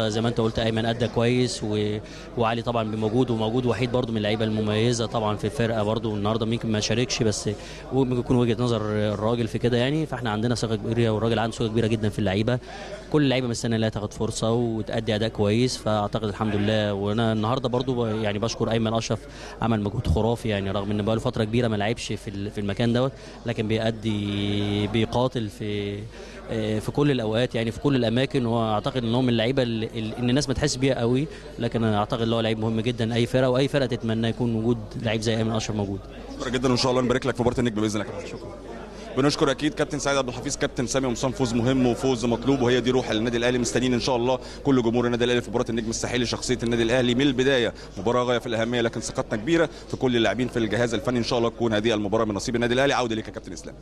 Speaker 13: النهارده زي ما انت قلت ايمن ادى كويس و... وعلي طبعا موجود وموجود وحيد برده من اللعيبه المميزه طبعا في الفرقه برده النهارده ممكن ما شاركش بس ممكن يكون وجهه نظر الراجل في كده يعني. فاحنا عندنا ثقه كبيره والراجل عنده ثقه كبيره جدا في اللعيبه. كل اللعيبه مستنيه انها تاخد فرصه وتادي اداء كويس فاعتقد الحمد لله. وانا النهارده برده يعني بشكر ايمن اشرف عمل مجهود خرافي يعني رغم ان بقاله فتره كبيره ما لعبش في في المكان دوت لكن بيأدي بيقاتل في في كل الاوقات يعني في كل الاماكن. واعتقد ان هو من اللعيبه اللي ان الناس ما تحس بيها قوي لكن انا اعتقد ان هو لعيب مهم جدا. اي فرقه واي فرقه تتمنى يكون وجود لعيب زي ايمن اشرف موجود.
Speaker 11: شكرا جدا وان شاء الله نبارك لك في مباراه النجم باذن الله. شكرا. بنشكر اكيد كابتن سعيد عبد الحفيظ كابتن سامي ومصطفى. فوز مهم وفوز مطلوب وهي دي روح النادي الاهلي. مستنيين ان شاء الله كل جمهور النادي الاهلي في مباراه النجم الساحلي. شخصيه النادي الاهلي من البدايه مباراه غايه في الاهميه لكن ثقتنا كبيره في كل اللاعبين في الجهاز الفني. ان شاء الله تكون هذه المباراه من نصيب النادي الاهلي. عوده ليك يا كابتن اسلام.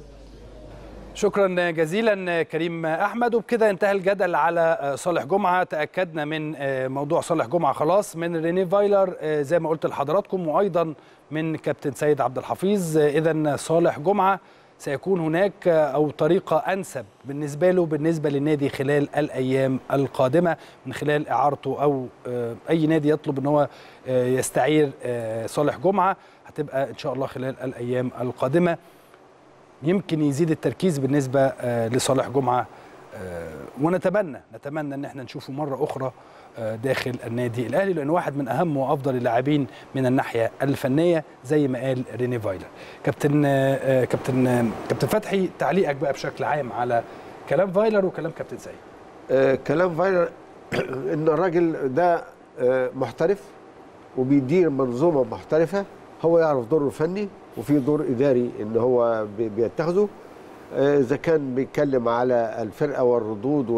Speaker 1: شكرا جزيلا كريم احمد. وبكده انتهى الجدل على صالح جمعه. تاكدنا من موضوع صالح جمعه خلاص من ريني فايلر زي ما قلت لحضراتكم وايضا من كابتن سيد عبد الحفيظ. اذا صالح جمعه سيكون هناك او طريقه انسب بالنسبه له بالنسبه للنادي خلال الايام القادمه من خلال اعارته او اي نادي يطلب ان هو يستعير صالح جمعه هتبقى ان شاء الله خلال الايام القادمه. يمكن يزيد التركيز بالنسبه لصالح جمعه ونتمنى نتمنى ان احنا نشوفه مره اخرى داخل النادي الاهلي لانه واحد من اهم وافضل اللاعبين من الناحيه الفنيه زي ما قال ريني فايلر. كابتن كابتن كابتن فتحي تعليقك بقى بشكل عام على كلام فايلر وكلام كابتن سيد.
Speaker 2: آه كلام فايلر ان الراجل ده آه محترف وبيدير منظومه محترفه. هو يعرف دوره الفني وفي دور اداري ان هو بيتخذه. اذا آه كان بيتكلم على الفرقه والردود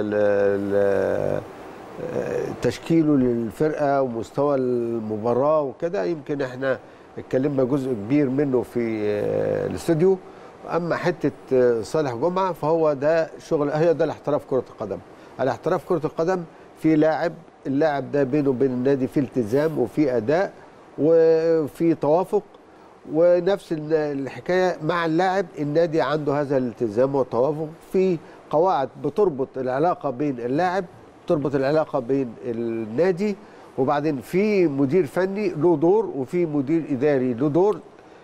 Speaker 2: وال تشكيله للفرقه ومستوى المباراه وكده يمكن احنا اتكلمنا جزء كبير منه في الاستوديو. اما حته صالح جمعه فهو ده شغل هي ده الاحتراف كره القدم. الاحتراف كره القدم في لاعب اللاعب ده بينه وبين النادي في التزام وفي اداء وفي توافق ونفس الحكايه مع اللاعب. النادي عنده هذا الالتزام والتوافق في قواعد بتربط العلاقه بين اللاعب تربط العلاقه بين النادي وبعدين في مدير فني له دور وفي مدير اداري له دور.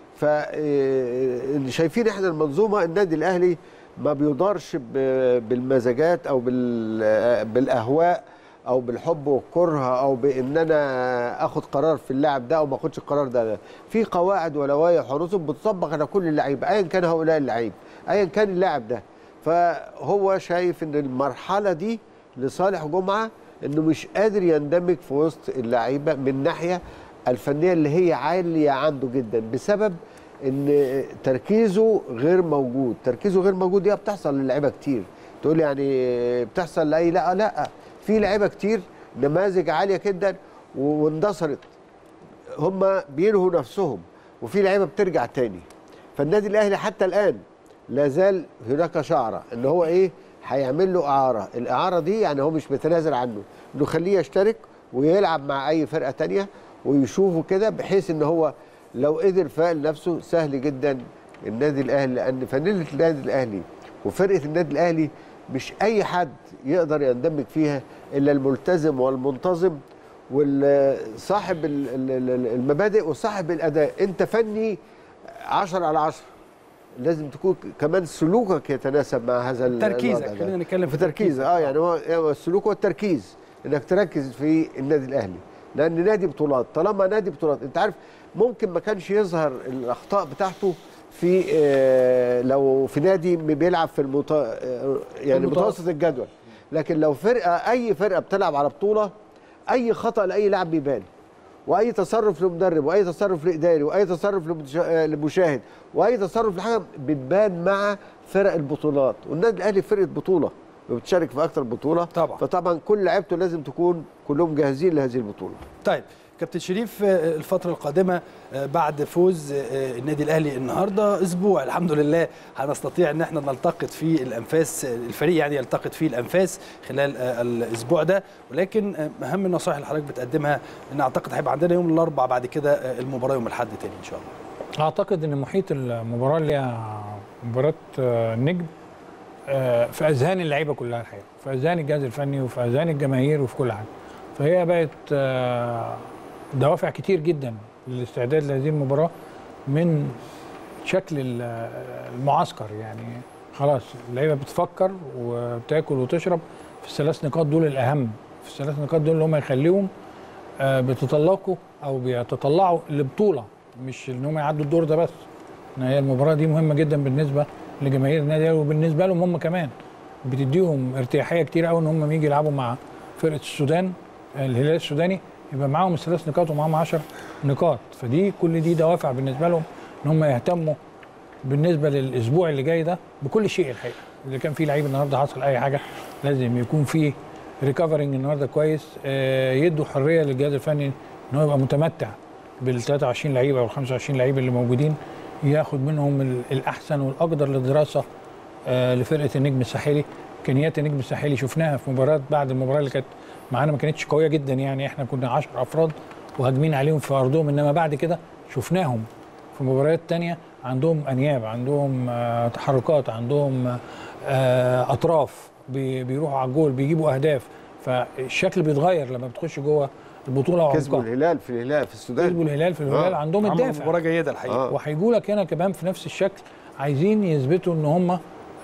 Speaker 2: فشايفين احنا المنظومه النادي الاهلي ما بيدارش بالمزاجات او بالاهواء او بالحب والكره او بان انا اخد قرار في اللاعب ده او ما اخدش القرار ده. في قواعد ولوائح ورسوم بتطبق على كل اللعيبه ايا كان هؤلاء اللعيب ايا كان اللاعب ده. فهو شايف ان المرحله دي لصالح جمعه انه مش قادر يندمج في وسط اللعيبه من الناحيه الفنيه اللي هي عاليه عنده جدا بسبب ان تركيزه غير موجود. تركيزه غير موجود دي بتحصل للعيبه كتير. تقول يعني بتحصل لاي لا لا في لعيبه كتير نماذج عاليه جدا واندثرت هم بينهوا نفسهم وفي لعيبه بترجع تاني. فالنادي الاهلي حتى الان لا زال هناك شعره ان هو ايه هيعمل له اعاره. الاعاره دي يعني هو مش بيتنازل عنه انه خليه يشترك ويلعب مع اي فرقه تانيه ويشوفه كده بحيث ان هو لو قدر فاق لنفسه سهل جدا النادي الاهلي. لان فانيله النادي الاهلي وفرقه النادي الاهلي مش اي حد يقدر يندمج فيها الا الملتزم والمنتظم والصاحب المبادئ وصاحب الاداء. انت فني عشرة على عشرة لازم تكون كمان سلوكك يتناسب مع هذا
Speaker 1: تركيزك. خلينا نتكلم في
Speaker 2: تركيز اه يعني هو السلوك والتركيز انك تركز في النادي الاهلي لان نادي بطولات. طالما نادي بطولات انت عارف ممكن ما كانش يظهر الاخطاء بتاعته في آه لو في نادي بيلعب في المط... آه يعني متوسط الجدول. لكن لو فرقه اي فرقه بتلعب على بطوله اي خطا لاي لاعب بيبان واي تصرف لمدرب واي تصرف لاداري واي تصرف لمشاهد واي تصرف لحاجه بتبان مع فرق البطولات. والنادي الاهلي فرقه بطوله وبتشارك في اكثر بطوله
Speaker 1: طبعا.
Speaker 2: فطبعا كل لعيبته لازم تكون كلهم جاهزين لهذه البطوله.
Speaker 1: طيب كابتن شريف الفترة القادمة بعد فوز النادي الأهلي النهاردة أسبوع الحمد لله هنستطيع أن احنا نلتقط فيه الأنفاس. الفريق يعني يلتقط فيه الأنفاس خلال الأسبوع ده. ولكن أهم النصائح اللي حضرتك بتقدمها أن أعتقد هيبقى عندنا يوم الأربعاء بعد كده المباراة يوم الأحد تاني إن شاء الله.
Speaker 3: أعتقد أن محيط المباراة اللي هي مباراة النجم في اذهان اللعيبه كلها الحقيقه، في اذهان الجهاز الفني وفي اذهان الجماهير وفي كل حاجه. فهي بقت دوافع كتير جدا للاستعداد لهذه المباراه من شكل المعسكر. يعني خلاص اللعيبه بتفكر وبتاكل وتشرب في الثلاث نقاط دول الاهم، في الثلاث نقاط دول اللي هم يخليهم بيتطلقوا او بيتطلعوا لبطوله، مش ان هم يعدوا الدور ده بس. ان هي المباراه دي مهمه جدا بالنسبه لجماهير النادي وبالنسبه لهم هم كمان، بتديهم ارتياحيه كتير قوي ان هم يجي يلعبوا مع فرقه السودان الهلال السوداني، يبقى معاهم الثلاث نقاط ومعاهم عشر نقاط. فدي كل دي دوافع بالنسبه لهم ان هم يهتموا بالنسبه للاسبوع اللي جاي ده بكل شيء الحقيقه. اذا كان في لعيب النهارده حصل اي حاجه لازم يكون في ريكفرنج النهارده كويس، يدوا حريه للجهاز الفني ان هو يبقى متمتع بال ثلاثة وعشرين لعيب او ال خمسة وعشرين لعيب اللي موجودين، ياخد منهم الاحسن والاقدر للدراسه لفرقه النجم الساحلي. امكانيات النجم الساحلي شفناها في مباراه بعد المباراه اللي كانت معانا ما كانتش قويه جدا، يعني احنا كنا عشرة افراد وهاجمين عليهم في ارضهم، انما بعد كده شفناهم في مباريات تانية عندهم انياب، عندهم آه تحركات، عندهم آه اطراف، بي بيروحوا على الجول، بيجيبوا اهداف. فالشكل بيتغير لما بتخش جوه البطوله.
Speaker 2: كسبوا الهلال في الهلال في السودان،
Speaker 3: كسبوا الهلال في الهلال آه. عندهم الدافع،
Speaker 1: مباراه جيده الحقيقه آه.
Speaker 3: وهيجوا لك هنا كمان في نفس الشكل، عايزين يثبتوا ان هم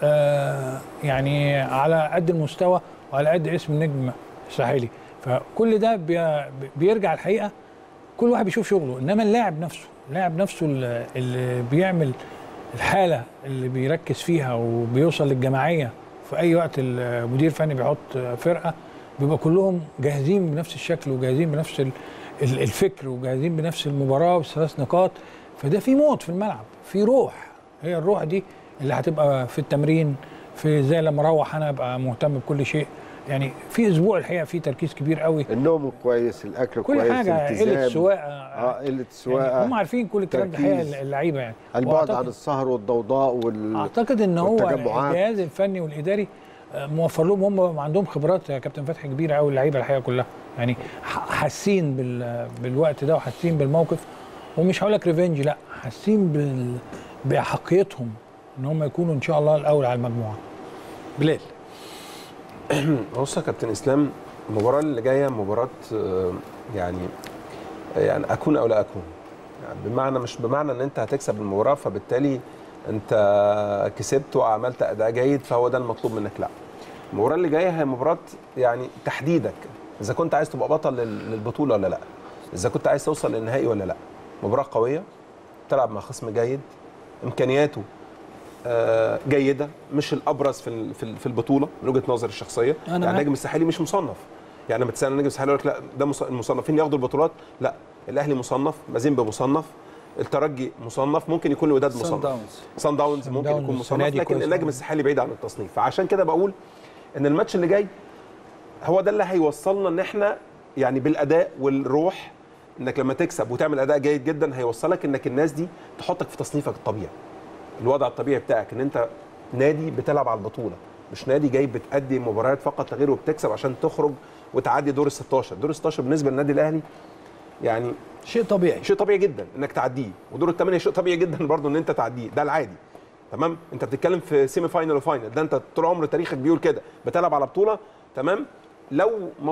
Speaker 3: آه يعني على قد المستوى وعلى قد اسم النجم الساحلي. فكل ده بي بيرجع الحقيقه كل واحد بيشوف شغله، انما اللاعب نفسه اللاعب نفسه اللي بيعمل الحاله اللي بيركز فيها وبيوصل للجماعيه في اي وقت المدير الفني بيحط فرقه، بيبقى كلهم جاهزين بنفس الشكل وجاهزين بنفس الفكر وجاهزين بنفس المباراه والثلاث نقاط. فده في موت في الملعب، في روح، هي الروح دي اللي هتبقى في التمرين، في زي لما اروح انا ابقى مهتم بكل شيء. يعني في اسبوع الحقيقه في تركيز كبير قوي،
Speaker 2: النوم كويس، الاكل
Speaker 3: كل
Speaker 2: كويس،
Speaker 3: كل حاجه، قله السواقه
Speaker 2: اه قله السواقه،
Speaker 3: يعني هم عارفين كل الكلام ده الحقيقه اللعيبه، يعني
Speaker 2: البعد عن السهر والضوضاء وال
Speaker 3: اعتقد ان هو الجهاز الفني والاداري موفر لهم، هم عندهم خبرات يا كابتن فتحي كبيره قوي اللعيبه الحقيقه كلها، يعني حاسين بال... بالوقت ده وحاسين بالموقف، ومش هقول لك ريفنج، لا حاسين بال... باحقيتهم ان هم يكونوا ان شاء الله الاول على المجموعه.
Speaker 1: بلال
Speaker 4: بص يا كابتن اسلام، المباراه اللي جايه مباراه يعني يعني اكون او لا اكون، يعني بمعنى مش بمعنى ان انت هتكسب المباراه فبالتالي انت كسبت وعملت اداء جيد فهو ده المطلوب منك، لا. المباراه اللي جايه هي مباراه يعني تحديدك اذا كنت عايز تبقى بطل للبطوله ولا لا، اذا كنت عايز توصل للنهائي ولا لا. مباراه قويه، تلعب مع خصم جيد، امكانياته جيده، مش الابرز في في البطوله من وجهه نظري الشخصيه. يعني النجم الساحلي مش مصنف، يعني لما تسال النجم الساحلي يقول لك لا ده المصنفين ياخدوا البطولات، لا. الاهلي مصنف، مازيمبي مصنف، الترجي مصنف، ممكن يكون الوداد مصنف،
Speaker 1: صن داونز
Speaker 4: صن داونز ممكن يكون مصنف، لكن النجم الساحلي بعيد عن التصنيف. فعشان كده بقول ان الماتش اللي جاي هو ده اللي هيوصلنا ان احنا يعني بالاداء والروح، انك لما تكسب وتعمل اداء جيد جدا هيوصلك انك الناس دي تحطك في تصنيفك الطبيعي، الوضع الطبيعي بتاعك، ان انت نادي بتلعب على البطوله، مش نادي جاي بتأدي مباريات فقط لا غير وبتكسب عشان تخرج وتعدي دور ال ستاشر. دور ال ستاشر بالنسبه للنادي الاهلي يعني
Speaker 1: شيء طبيعي،
Speaker 4: شيء طبيعي جدا انك تعديه، ودور الثمانيه شيء طبيعي جدا برضه ان انت تعديه، ده العادي. تمام؟ انت بتتكلم في سيمي فاينل وفاينل، ده انت طول عمر تاريخك بيقول كده، بتلعب على بطوله. تمام؟ لو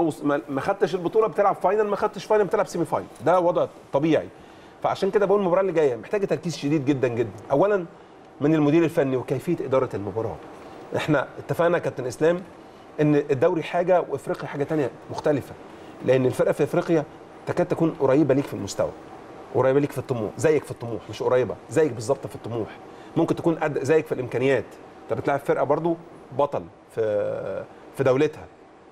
Speaker 4: ما خدتش البطوله بتلعب فاينل، ما خدتش فاينل بتلعب سيمي فاينل، ده وضع طبيعي. فعشان كده بقول المباراه اللي جايه محتاجه تركيز شديد جدا جدا، اولا من المدير الفني وكيفيه اداره المباراه. احنا اتفقنا كابتن اسلام ان الدوري حاجه وافريقيا حاجه ثانيه مختلفه، لان الفرقه في افريقيا تكاد تكون قريبه ليك في المستوى، قريبه ليك في الطموح، زيك في الطموح، مش قريبه، زيك بالظبط في الطموح، ممكن تكون قد زيك في الامكانيات. انت بتلاعب فرقه برضو بطل في في دولتها،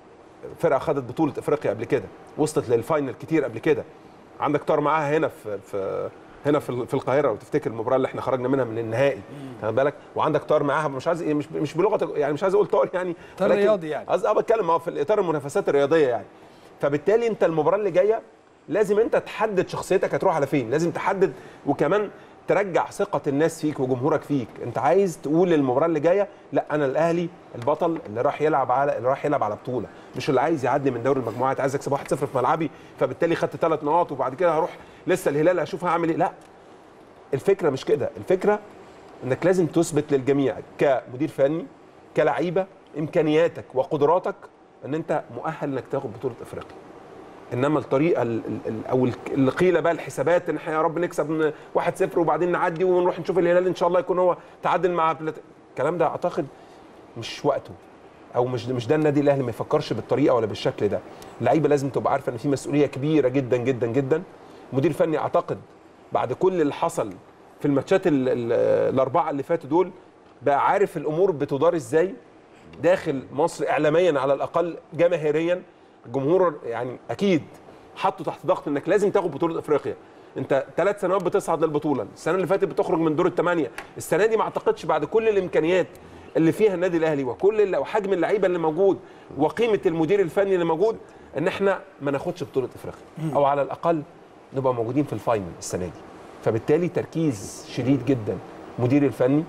Speaker 4: فرقه خدت بطوله افريقيا قبل كده، وصلت للفاينل كتير قبل كده، عندك طار معاها هنا في في هنا في في القاهره، لو تفتكر المباراه اللي احنا خرجنا منها من النهائي، خد بالك، وعندك طار معاها، مش عايز مش مش بلغه يعني، مش عايز اقول طار يعني،
Speaker 1: طار رياضي يعني،
Speaker 4: قصدي اه بتكلم اه في اطار المنافسات الرياضيه يعني. فبالتالي انت المباراه اللي جايه لازم انت تحدد شخصيتك هتروح على فين، لازم تحدد وكمان ترجع ثقه الناس فيك وجمهورك فيك. انت عايز تقول للمباراه اللي جايه لا انا الاهلي البطل اللي راح يلعب على اللي راح يلعب على بطوله، مش اللي عايز يعدي من دوري المجموعات، عايز اكسب واحد صفر في ملعبي فبالتالي خدت ثلاث نقاط وبعد كده هروح لسه الهلال اشوف هعمل ايه. لا، الفكره مش كده، الفكره انك لازم تثبت للجميع كمدير فني كلعيبه امكانياتك وقدراتك ان انت مؤهل انك تاخد بطوله افريقيا. انما الطريقه ال ال او اللي قيل بقى الحسابات ان احنا يا رب نكسب واحد صفر وبعدين نعدي ونروح نشوف الهلال ان شاء الله يكون هو تعادل مع بلات... الكلام ده اعتقد مش وقته، او مش مش ده النادي الاهلي، ما يفكرش بالطريقه ولا بالشكل ده. اللعيبه لازم تبقى عارفه ان في مسؤوليه كبيره جدا جدا جدا. مدير فني اعتقد بعد كل اللي حصل في الماتشات ال ال الاربعه اللي فاتوا دول بقى عارف الامور بتدار ازاي داخل مصر اعلاميا، على الاقل جماهيريا. الجمهور يعني اكيد حطه تحت ضغط انك لازم تاخد بطوله افريقيا. انت ثلاث سنوات بتصعد للبطوله، السنه اللي فاتت بتخرج من دور الثمانيه، السنه دي ما اعتقدش بعد كل الامكانيات اللي فيها النادي الاهلي وكل وحجم اللعيبه اللي موجود وقيمه المدير الفني اللي موجود ان احنا ما ناخدش بطوله افريقيا، او على الاقل نبقى موجودين في الفاينل السنه دي. فبالتالي تركيز شديد جدا مدير الفني،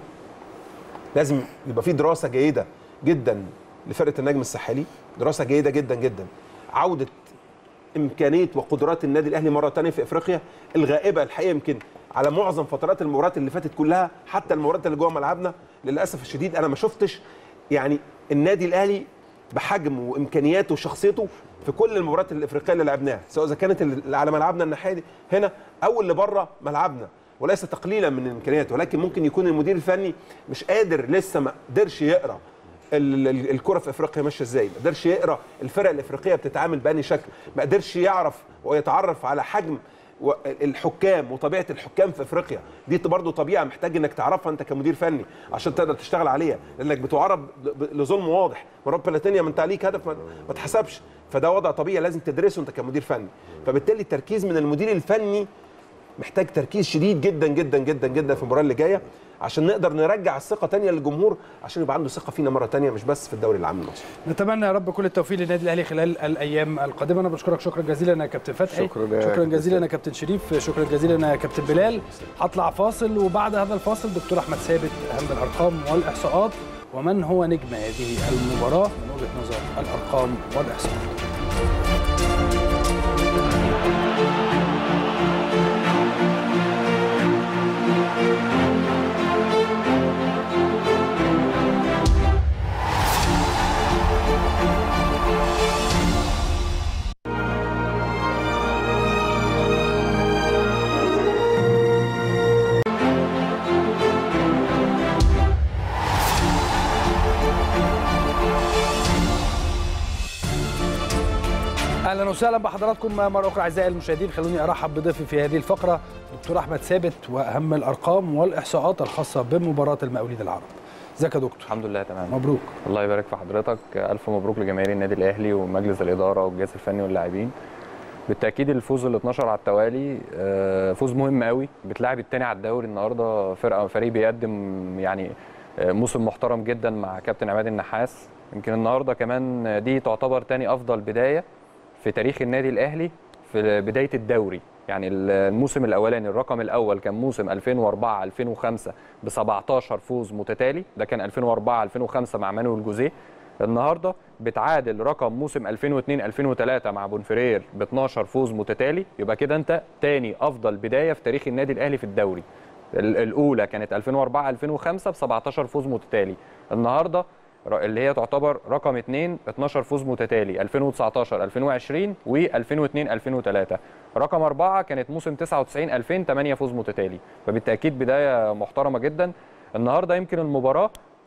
Speaker 4: لازم يبقى في دراسه جيده جدا لفرقه النجم الساحلي، دراسه جيده جدا جدا، عوده امكانيه وقدرات النادي الاهلي مره ثانيه في افريقيا الغائبه الحقيقه يمكن على معظم فترات المباريات اللي فاتت كلها، حتى المباريات اللي جوه ملعبنا للاسف الشديد انا ما شفتش يعني النادي الاهلي بحجمه وامكانياته وشخصيته في كل المباريات الافريقيه اللي لعبناها، سواء اذا كانت اللي على ملعبنا الناحيه دي هنا او اللي بره ملعبنا، وليس تقليلا من الامكانيات، ولكن ممكن يكون المدير الفني مش قادر لسه، ما قدرش يقرا الكره في افريقيا ماشيه ازاي، ما قدرش يقرا الفرق الافريقيه بتتعامل بأنهي شكل، ما قدرش يعرف ويتعرف على حجم الحكام وطبيعه الحكام في افريقيا. دي برضه طبيعه محتاج انك تعرفها انت كمدير فني عشان تقدر تشتغل عليها، لانك بتعرض لظلم واضح. مرات بلاتينيا ما انت عليك هدف ما اتحسبش، فده وضع طبيعي لازم تدرسه انت كمدير فني. فبالتالي التركيز من المدير الفني محتاج تركيز شديد جدا جدا جدا جدا في المباراه اللي جايه عشان نقدر نرجع الثقه ثانيه للجمهور، عشان يبقى عنده ثقه فينا مره ثانيه مش بس في الدوري العام المصري.
Speaker 1: نتمنى يا رب كل التوفيق للنادي الاهلي خلال الايام القادمه. انا بشكرك شكرا جزيلا يا كابتن فتحي،
Speaker 2: شكرا,
Speaker 1: شكرا جزيلا يا كابتن شريف، شكرا جزيلا يا كابتن بلال. هطلع فاصل وبعد هذا الفاصل دكتور احمد ثابت اهم الارقام والاحصاءات ومن هو نجم هذه المباراه من وجهه نظر الارقام والاحصاءات. اهلا وسهلا بحضراتكم مره اخرى اعزائي المشاهدين. خلوني ارحب بضيفي في هذه الفقره دكتور احمد ثابت واهم الارقام والاحصاءات الخاصه بمباراه المقاولين العرب. ازيك يا دكتور؟
Speaker 14: الحمد لله تمام.
Speaker 1: مبروك.
Speaker 14: الله يبارك في حضرتك، الف مبروك لجماهير النادي الاهلي ومجلس الاداره والجهاز الفني واللاعبين. بالتاكيد الفوز ال اتناشر على التوالي فوز مهم قوي، بتلاعب الثاني على الدوري النهارده، فرقه فريق بيقدم يعني موسم محترم جدا مع كابتن عماد النحاس. يمكن النهارده كمان دي تعتبر ثاني افضل بدايه في تاريخ النادي الاهلي في بدايه الدوري. يعني الموسم الاولاني الرقم الاول كان موسم ألفين وأربعة ألفين وخمسة ب سبعتاشر فوز متتالي، ده كان ألفين وأربعة ألفين وخمسة مع مانويل جوزيه. النهارده بتعادل رقم موسم ألفين واثنين ألفين وثلاثة مع بونفرير ب اتناشر فوز متتالي، يبقى كده انت ثاني افضل بدايه في تاريخ النادي الاهلي في الدوري. الاولى كانت ألفين وأربعة ألفين وخمسة ب سبعتاشر فوز متتالي، النهارده اللي هي تعتبر رقم اثنين اتناشر فوز متتالي ألفين وتسعتاشر ألفين وعشرين وألفين واثنين ألفين وثلاثة. رقم أربعة كانت موسم تسعة وتسعين ألفين ثمانية فوز متتالي، فبالتاكيد بدايه محترمه جدا. النهارده يمكن المباراه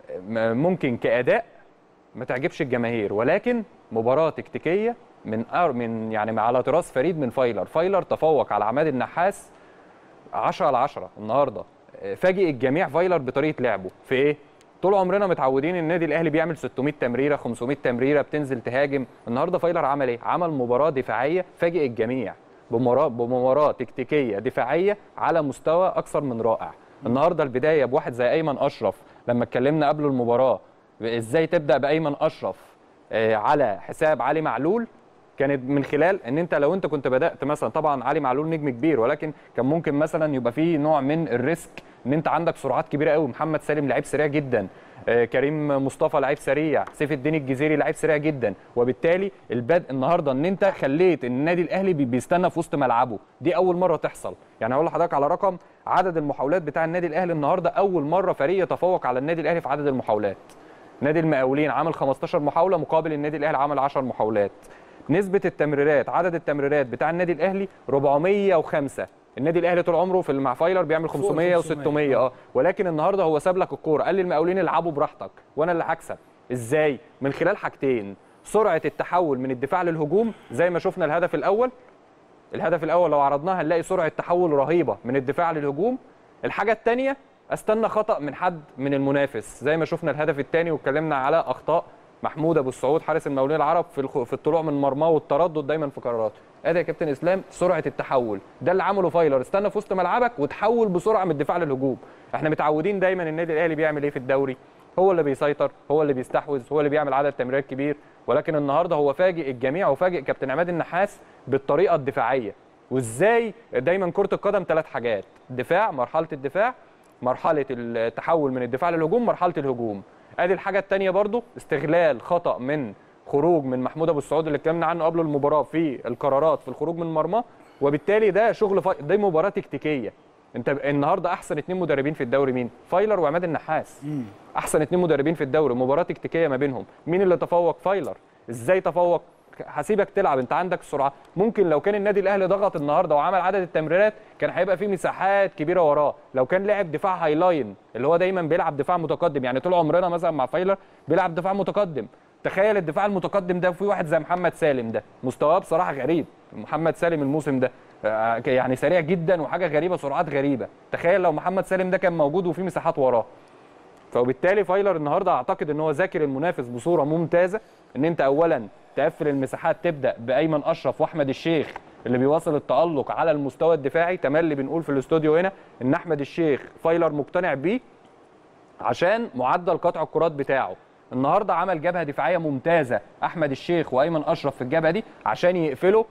Speaker 14: ممكن كاداء ما تعجبش الجماهير، ولكن مباراه تكتيكيه من من يعني على طراز فريد من فايلر. فايلر تفوق على عماد النحاس عشرة على عشرة النهارده، فاجئ الجميع فايلر بطريقه لعبه في ايه؟ طول عمرنا متعودين النادي الاهلي بيعمل ستمية تمريره خمسمية تمريره بتنزل تهاجم، النهارده فايلر عمل ايه؟ عمل مباراه دفاعيه فاجئ الجميع بمباراه بمباراه تكتيكيه دفاعيه على مستوى اكثر من رائع. النهارده البدايه بواحد زي ايمن اشرف، لما اتكلمنا قبل المباراه ازاي تبدا بايمن اشرف على حساب علي معلول، كانت من خلال ان انت لو انت كنت بدات مثلا، طبعا علي معلول نجم كبير، ولكن كان ممكن مثلا يبقى فيه نوع من الريسك ان انت عندك سرعات كبيره قوي. محمد سالم لعيب سريع جدا، آه كريم مصطفى لعيب سريع، سيف الدين الجزيري لعيب سريع جدا، وبالتالي البدء النهارده ان انت خليت النادي الاهلي بيستنى في وسط ملعبه، دي اول مره تحصل. يعني هقول لحضرتك على رقم عدد المحاولات بتاع النادي الاهلي النهارده، اول مره فريق يتفوق على النادي الاهلي في عدد المحاولات. نادي المقاولين عامل خمستاشر محاوله مقابل النادي الاهلي عامل عشر محاولات. نسبه التمريرات، عدد التمريرات بتاع النادي الاهلي أربعمية وخمسة، النادي الاهلي طول عمره في مع فايلر بيعمل خمسمية وستمية اه ولكن النهارده هو ساب لك الكوره، قال للمقاولين العبوا براحتك وانا اللي هكسب. ازاي؟ من خلال حاجتين، سرعه التحول من الدفاع للهجوم زي ما شفنا الهدف الاول. الهدف الاول لو عرضناه هنلاقي سرعه تحول رهيبه من الدفاع للهجوم. الحاجه الثانيه استنى خطا من حد من المنافس زي ما شفنا الهدف الثاني، واتكلمنا على اخطاء محمود ابو السعود حارس المقاولين العرب في في الطلوع من مرماه والتردد دايما في قراراته. ادي يا كابتن اسلام سرعه التحول، ده اللي عمله فايلر، استنى في وسط ملعبك وتحول بسرعه من الدفاع للهجوم. احنا متعودين دايما النادي الاهلي بيعمل ايه في الدوري؟ هو اللي بيسيطر، هو اللي بيستحوذ، هو اللي بيعمل عدد تمريرات كبير، ولكن النهارده هو فاجئ الجميع وفاجئ كابتن عماد النحاس بالطريقه الدفاعيه. وازاي دايما كره القدم ثلاث حاجات، دفاع، مرحله الدفاع، مرحله التحول من الدفاع للهجوم، مرحله الهجوم. ادي الحاجه الثانيه برضو استغلال خطا من خروج من محمود ابو السعود اللي اتكلمنا عنه قبل المباراه في القرارات في الخروج من مرماه، وبالتالي ده شغل فا... دي مباراه تكتيكيه. انت النهارده احسن اثنين مدربين في الدوري مين؟ فايلر وعماد النحاس. مم. احسن اثنين مدربين في الدوري، مباراه تكتيكيه ما بينهم. مين اللي تفوق؟ فايلر. ازاي تفوق؟ هسيبك تلعب، انت عندك السرعه. ممكن لو كان النادي الاهلي ضغط النهارده وعمل عدد التمريرات كان هيبقى فيه مساحات كبيره وراه. لو كان لعب دفاع هاي لاين اللي هو دايما بيلعب دفاع متقدم، يعني طول عمرنا مثلا مع فايلر بيلعب دفاع متقدم. تخيل الدفاع المتقدم ده في واحد زي محمد سالم، ده مستواه بصراحه غريب. محمد سالم الموسم ده يعني سريع جدا وحاجه غريبه، سرعات غريبه. تخيل لو محمد سالم ده كان موجود وفي مساحات وراه. فبالتالي فايلر النهارده اعتقد ان هو ذاكر المنافس بصوره ممتازه، ان انت اولا تقفل المساحات، تبدا بايمن اشرف واحمد الشيخ اللي بيواصل التالق على المستوى الدفاعي. تملي بنقول في الاستوديو هنا ان احمد الشيخ فايلر مقتنع بيه عشان معدل قطع الكرات بتاعه. النهارده عمل جبهه دفاعيه ممتازه احمد الشيخ وايمن اشرف في الجبهه دي عشان يقفلوا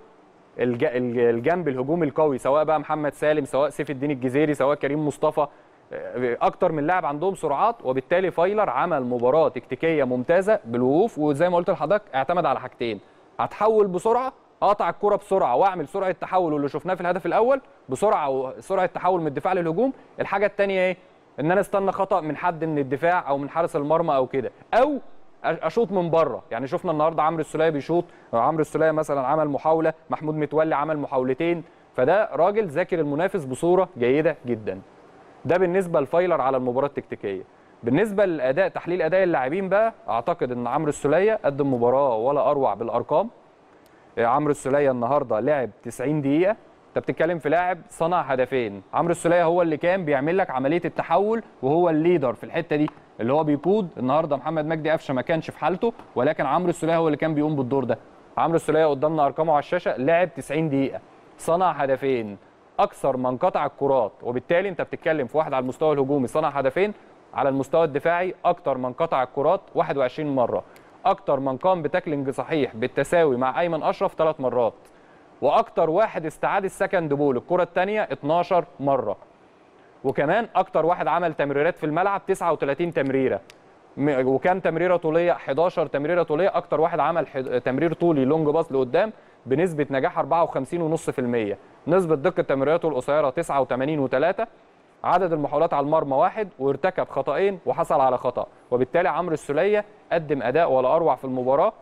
Speaker 14: الجنب الهجومي القوي، سواء بقى محمد سالم، سواء سيف الدين الجزيري، سواء كريم مصطفى. اكتر من لاعب عندهم سرعات، وبالتالي فايلر عمل مباراه تكتيكيه ممتازه بالوقوف. وزي ما قلت لحضرتك اعتمد على حاجتين، هتحول بسرعه، اقطع الكره بسرعه واعمل سرعه تحول، واللي شفناه في الهدف الاول بسرعه وسرعه تحول من الدفاع للهجوم. الحاجه الثانيه ايه؟ ان انا استنى خطا من حد من الدفاع او من حارس المرمى او كده، او اشوط من بره. يعني شفنا النهارده عمرو السوليه بيشوط، عمرو السوليه مثلا عمل محاوله، محمود متولي عمل محاولتين. فده راجل ذاكر المنافس بصوره جيده جدا. ده بالنسبه لفايلر على المباراه التكتيكيه. بالنسبه للاداء، تحليل اداء اللاعبين بقى، اعتقد ان عمرو السوليه قدم مباراه ولا اروع بالارقام. عمرو السوليه النهارده لعب تسعين دقيقه، انت بتتكلم في لاعب صنع هدفين. عمرو السوليه هو اللي كان بيعمل لك عمليه التحول، وهو الليدر في الحته دي اللي هو بيقود. النهارده محمد مجدي قفشه ما كانش في حالته، ولكن عمرو السوليه هو اللي كان بيقوم بالدور ده. عمرو السوليه قدامنا ارقامه على الشاشه، لعب تسعين دقيقه، صنع هدفين، اكثر من قطع الكرات. وبالتالي انت بتتكلم في واحد على المستوى الهجومي صنع هدفين، على المستوى الدفاعي اكثر من قطع الكرات واحد وعشرين مره، اكثر من قام بتاكلينج صحيح بالتساوي مع ايمن اشرف ثلاث مرات، واكثر واحد استعاد السكند بول الكره الثانيه اتناشر مره، وكمان اكثر واحد عمل تمريرات في الملعب تسعة وثلاثين تمريره، وكان تمريره طوليه احداشر تمريره طوليه. اكثر واحد عمل تمرير طولي لونج باص لقدام بنسبه نجاح أربعة وخمسين فاصلة خمسة بالمية. نسبه دقه تمريراته القصيره تسعة وثمانين فاصلة ثلاثة. عدد المحاولات على المرمى واحد، وارتكب خطأين وحصل على خطأ. وبالتالي عمرو السوليه قدم اداء ولا اروع في المباراه،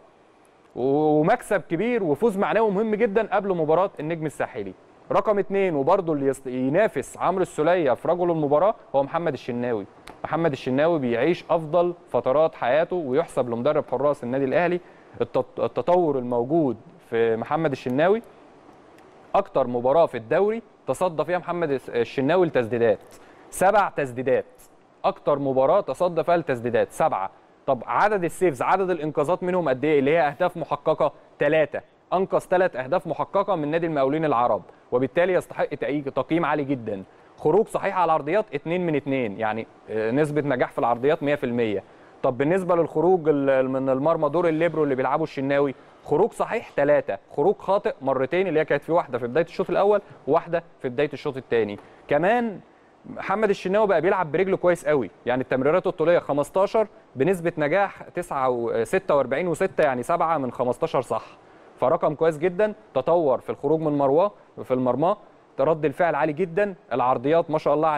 Speaker 14: ومكسب كبير وفوز معنوي مهم جدا قبل مباراه النجم الساحلي. رقم اثنين وبرضه اللي ينافس عمرو السوليه في رجل المباراه هو محمد الشناوي. محمد الشناوي بيعيش افضل فترات حياته، ويحسب لمدرب حراس النادي الاهلي التطور الموجود في محمد الشناوي. اكتر مباراه في الدوري تصدى فيها محمد الشناوي لتسديدات، سبع تسديدات. اكتر مباراه تصدى فيها لتسديدات سبعه. طب عدد السيفز، عدد الانقاذات منهم قد ايه؟ اللي هي اهداف محققه ثلاثه، انقذ ثلاث اهداف محققه من نادي المقاولين العرب، وبالتالي يستحق تقييم عالي جدا. خروج صحيح على العرضيات اتنين من اتنين، يعني نسبه نجاح في العرضيات مية في المية. طب بالنسبه للخروج من المرمى دور الليبرو اللي بيلعبوا الشناوي، خروج صحيح ثلاثة، خروج خاطئ مرتين، اللي هي كانت في واحده في بدايه الشوط الاول وواحده في بدايه الشوط الثاني. كمان محمد الشناوي بقى بيلعب برجله كويس قوي، يعني التمريرات الطوليه خمستاشر بنسبه نجاح ستة وأربعين وستة، يعني سبعة من خمستاشر صح. فرقم كويس جدا. تطور في الخروج من مروه في المرمى، رد الفعل عالي جدا، العرضيات ما شاء الله عليه،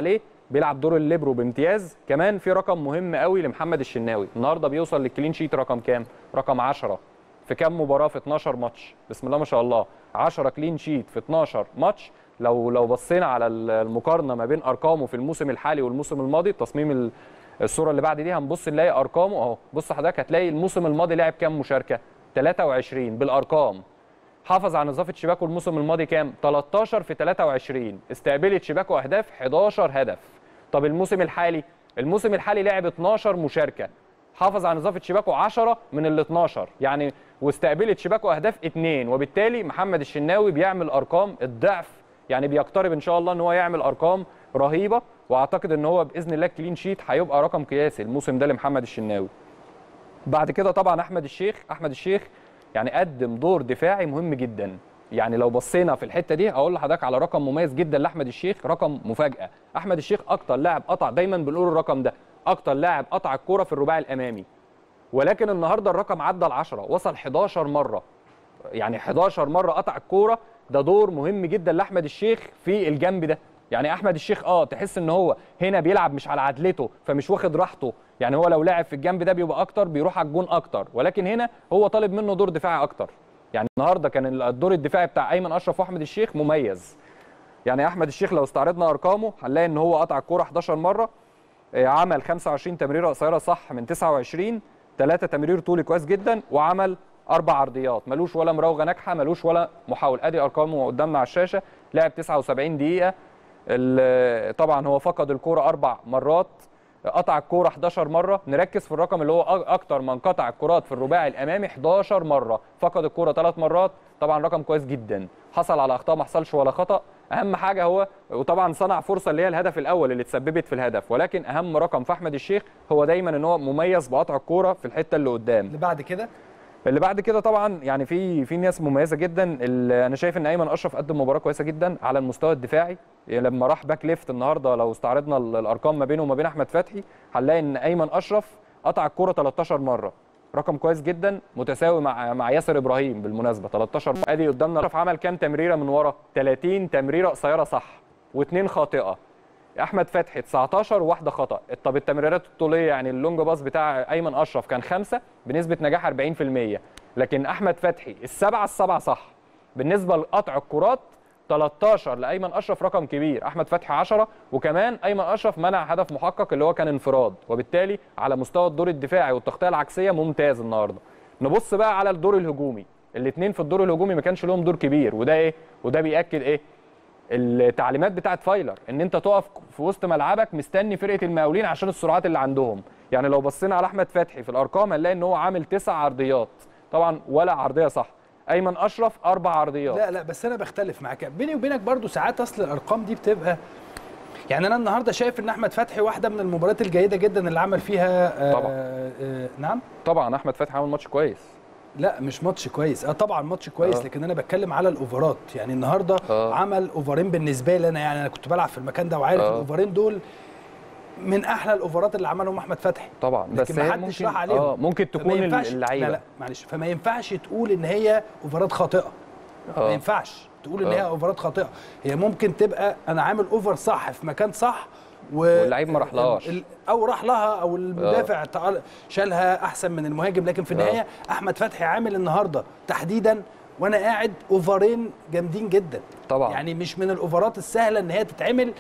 Speaker 14: بيلعب دور الليبرو بامتياز. كمان في رقم مهم قوي لمحمد الشناوي، النهارده بيوصل للكلين شيت رقم كام؟ رقم عشرة في كام مباراه؟ في اتناشر ماتش، بسم الله ما شاء الله، عشرة كلين شيت في اتناشر ماتش. لو لو بصينا على المقارنه ما بين ارقامه في الموسم الحالي والموسم الماضي، تصميم الصوره اللي بعد دي هنبص نلاقي ارقامه اهو. بص حضرتك هتلاقي الموسم الماضي لعب كام مشاركه؟ تلاتة وعشرين بالارقام. حافظ على نظافه شباكه الموسم الماضي كام؟ تلتاشر في تلاتة وعشرين. استقبلت شباكه اهداف حداشر هدف. طب الموسم الحالي، الموسم الحالي لعب اتناشر مشاركه، حافظ على نظافه شباكه عشرة من ال اتناشر يعني، واستقبلت شباكه اهداف اتنين. وبالتالي محمد الشناوي بيعمل ارقام الضعف، يعني بيقترب ان شاء الله ان هو يعمل ارقام رهيبه. واعتقد ان هو باذن الله الكلين شيت هيبقى رقم قياسي الموسم ده لمحمد الشناوي. بعد كده طبعا احمد الشيخ، احمد الشيخ يعني قدم دور دفاعي مهم جدا. يعني لو بصينا في الحته دي اقول لحضرتك على رقم مميز جدا لاحمد الشيخ، رقم مفاجاه. احمد الشيخ اكتر لاعب قطع، دايما بنقول الرقم ده، اكتر لاعب قطع الكوره في الرباعي الامامي. ولكن النهارده الرقم عدى ال عشرة، وصل حداشر مره. يعني حداشر مره قطع الكوره، ده دور مهم جدا لاحمد الشيخ في الجنب ده. يعني احمد الشيخ اه تحس ان هو هنا بيلعب مش على عدلته، فمش واخد راحته. يعني هو لو لعب في الجنب ده بيبقى اكتر، بيروح على الجون اكتر، ولكن هنا هو طالب منه دور دفاعي اكتر. يعني النهارده كان الدور الدفاعي بتاع ايمن اشرف واحمد الشيخ مميز. يعني احمد الشيخ لو استعرضنا ارقامه هنلاقي ان هو قطع الكوره حداشر مره، عمل خمسة وعشرين تمريره قصيره صح من تسعة وعشرين، ثلاثة تمرير طولي كويس جدا، وعمل اربع عرضيات، ملوش ولا مراوغه ناجحه، ملوش ولا محاول. ادي ارقامه قدامنا على الشاشه. لعب تسعة وسبعين دقيقه، طبعا هو فقد الكوره اربع مرات، قطع الكوره حداشر مره. نركز في الرقم اللي هو اكتر من قطع الكرات في الرباعي الامامي، حداشر مره، فقد الكوره ثلاث مرات. طبعا رقم كويس جدا. حصل على اخطاء، ما حصلش ولا خطا. اهم حاجه هو، وطبعا صنع فرصه اللي هي الهدف الاول اللي تسببت في الهدف. ولكن اهم رقم في احمد الشيخ هو دايما ان هو مميز بقطع الكوره في الحته اللي قدام.
Speaker 1: اللي بعد كده
Speaker 14: اللي بعد كده طبعا يعني في في ناس مميزه جدا. انا شايف ان ايمن اشرف قدم مباراه كويسه جدا على المستوى الدفاعي. لما راح باك ليفت النهارده، لو استعرضنا الارقام ما بينه وما بين احمد فتحي هنلاقي ان ايمن اشرف قطع الكوره تلتاشر مره، رقم كويس جدا، متساوي مع مع ياسر ابراهيم بالمناسبه تلتاشر. ادي قدامنا اشرف عمل كام تمريره من ورا؟ تلاتين تمريره قصيره صح واثنين خاطئه. احمد فتحي تسعتاشر وواحده خطا. طب التمريرات الطوليه يعني اللونج باص بتاع ايمن اشرف كان خمسة بنسبه نجاح اربعين في المية، لكن احمد فتحي السبعه السبعه صح. بالنسبه لقطع الكرات تلتاشر لايمن اشرف، رقم كبير. احمد فتحي عشرة، وكمان ايمن اشرف منع هدف محقق اللي هو كان انفراد. وبالتالي على مستوى الدور الدفاعي والتغطيه العكسيه ممتاز النهارده. نبص بقى على الدور الهجومي، الاثنين في الدور الهجومي ما كانش لهم دور كبير. وده ايه؟ وده بياكد ايه؟ التعليمات بتاعت فايلر ان انت تقف في وسط ملعبك مستني فرقه المقاولين عشان السرعات اللي عندهم. يعني لو بصينا على احمد فتحي في الارقام هنلاقي ان هو عامل تسع عرضيات، طبعا ولا عرضيه صح. ايمن اشرف اربع عرضيات.
Speaker 1: لا لا بس انا بختلف معاك، بيني وبينك برضو ساعات اصل الارقام دي بتبقى، يعني انا النهارده شايف ان احمد فتحي واحده من المباريات الجيده جدا اللي عمل فيها.
Speaker 14: طبعا
Speaker 1: آه آه نعم
Speaker 14: طبعا احمد فتحي عمل ماتش كويس.
Speaker 1: لا مش ماتش كويس، اه طبعا ماتش كويس. أوه. لكن انا بتكلم على الاوفرات. يعني النهارده أوه. عمل اوفرين بالنسبه لي انا، يعني انا كنت بلعب في المكان ده وعارف الاوفرين دول من احلى الاوفرات اللي عملهم احمد فتحي
Speaker 14: طبعا.
Speaker 1: بس ما حدش راح عليهم.
Speaker 14: اه ممكن تكون اللعيبه،
Speaker 1: لا لا معلش، فما ينفعش تقول ان هي اوفرات خاطئه. أوه. ما ينفعش تقول ان أوه. هي اوفرات خاطئه. هي ممكن تبقى انا عامل اوفر صح في مكان صح
Speaker 14: واللعيب ما راحلهاش،
Speaker 1: او راح لها، او المدافع أوه. شالها احسن من المهاجم. لكن في النهايه أوه. احمد فتحي عامل النهارده تحديدا وانا قاعد اوفرين جامدين جدا
Speaker 14: طبعا.
Speaker 1: يعني مش من الاوفرات السهله ان هي تتعمل،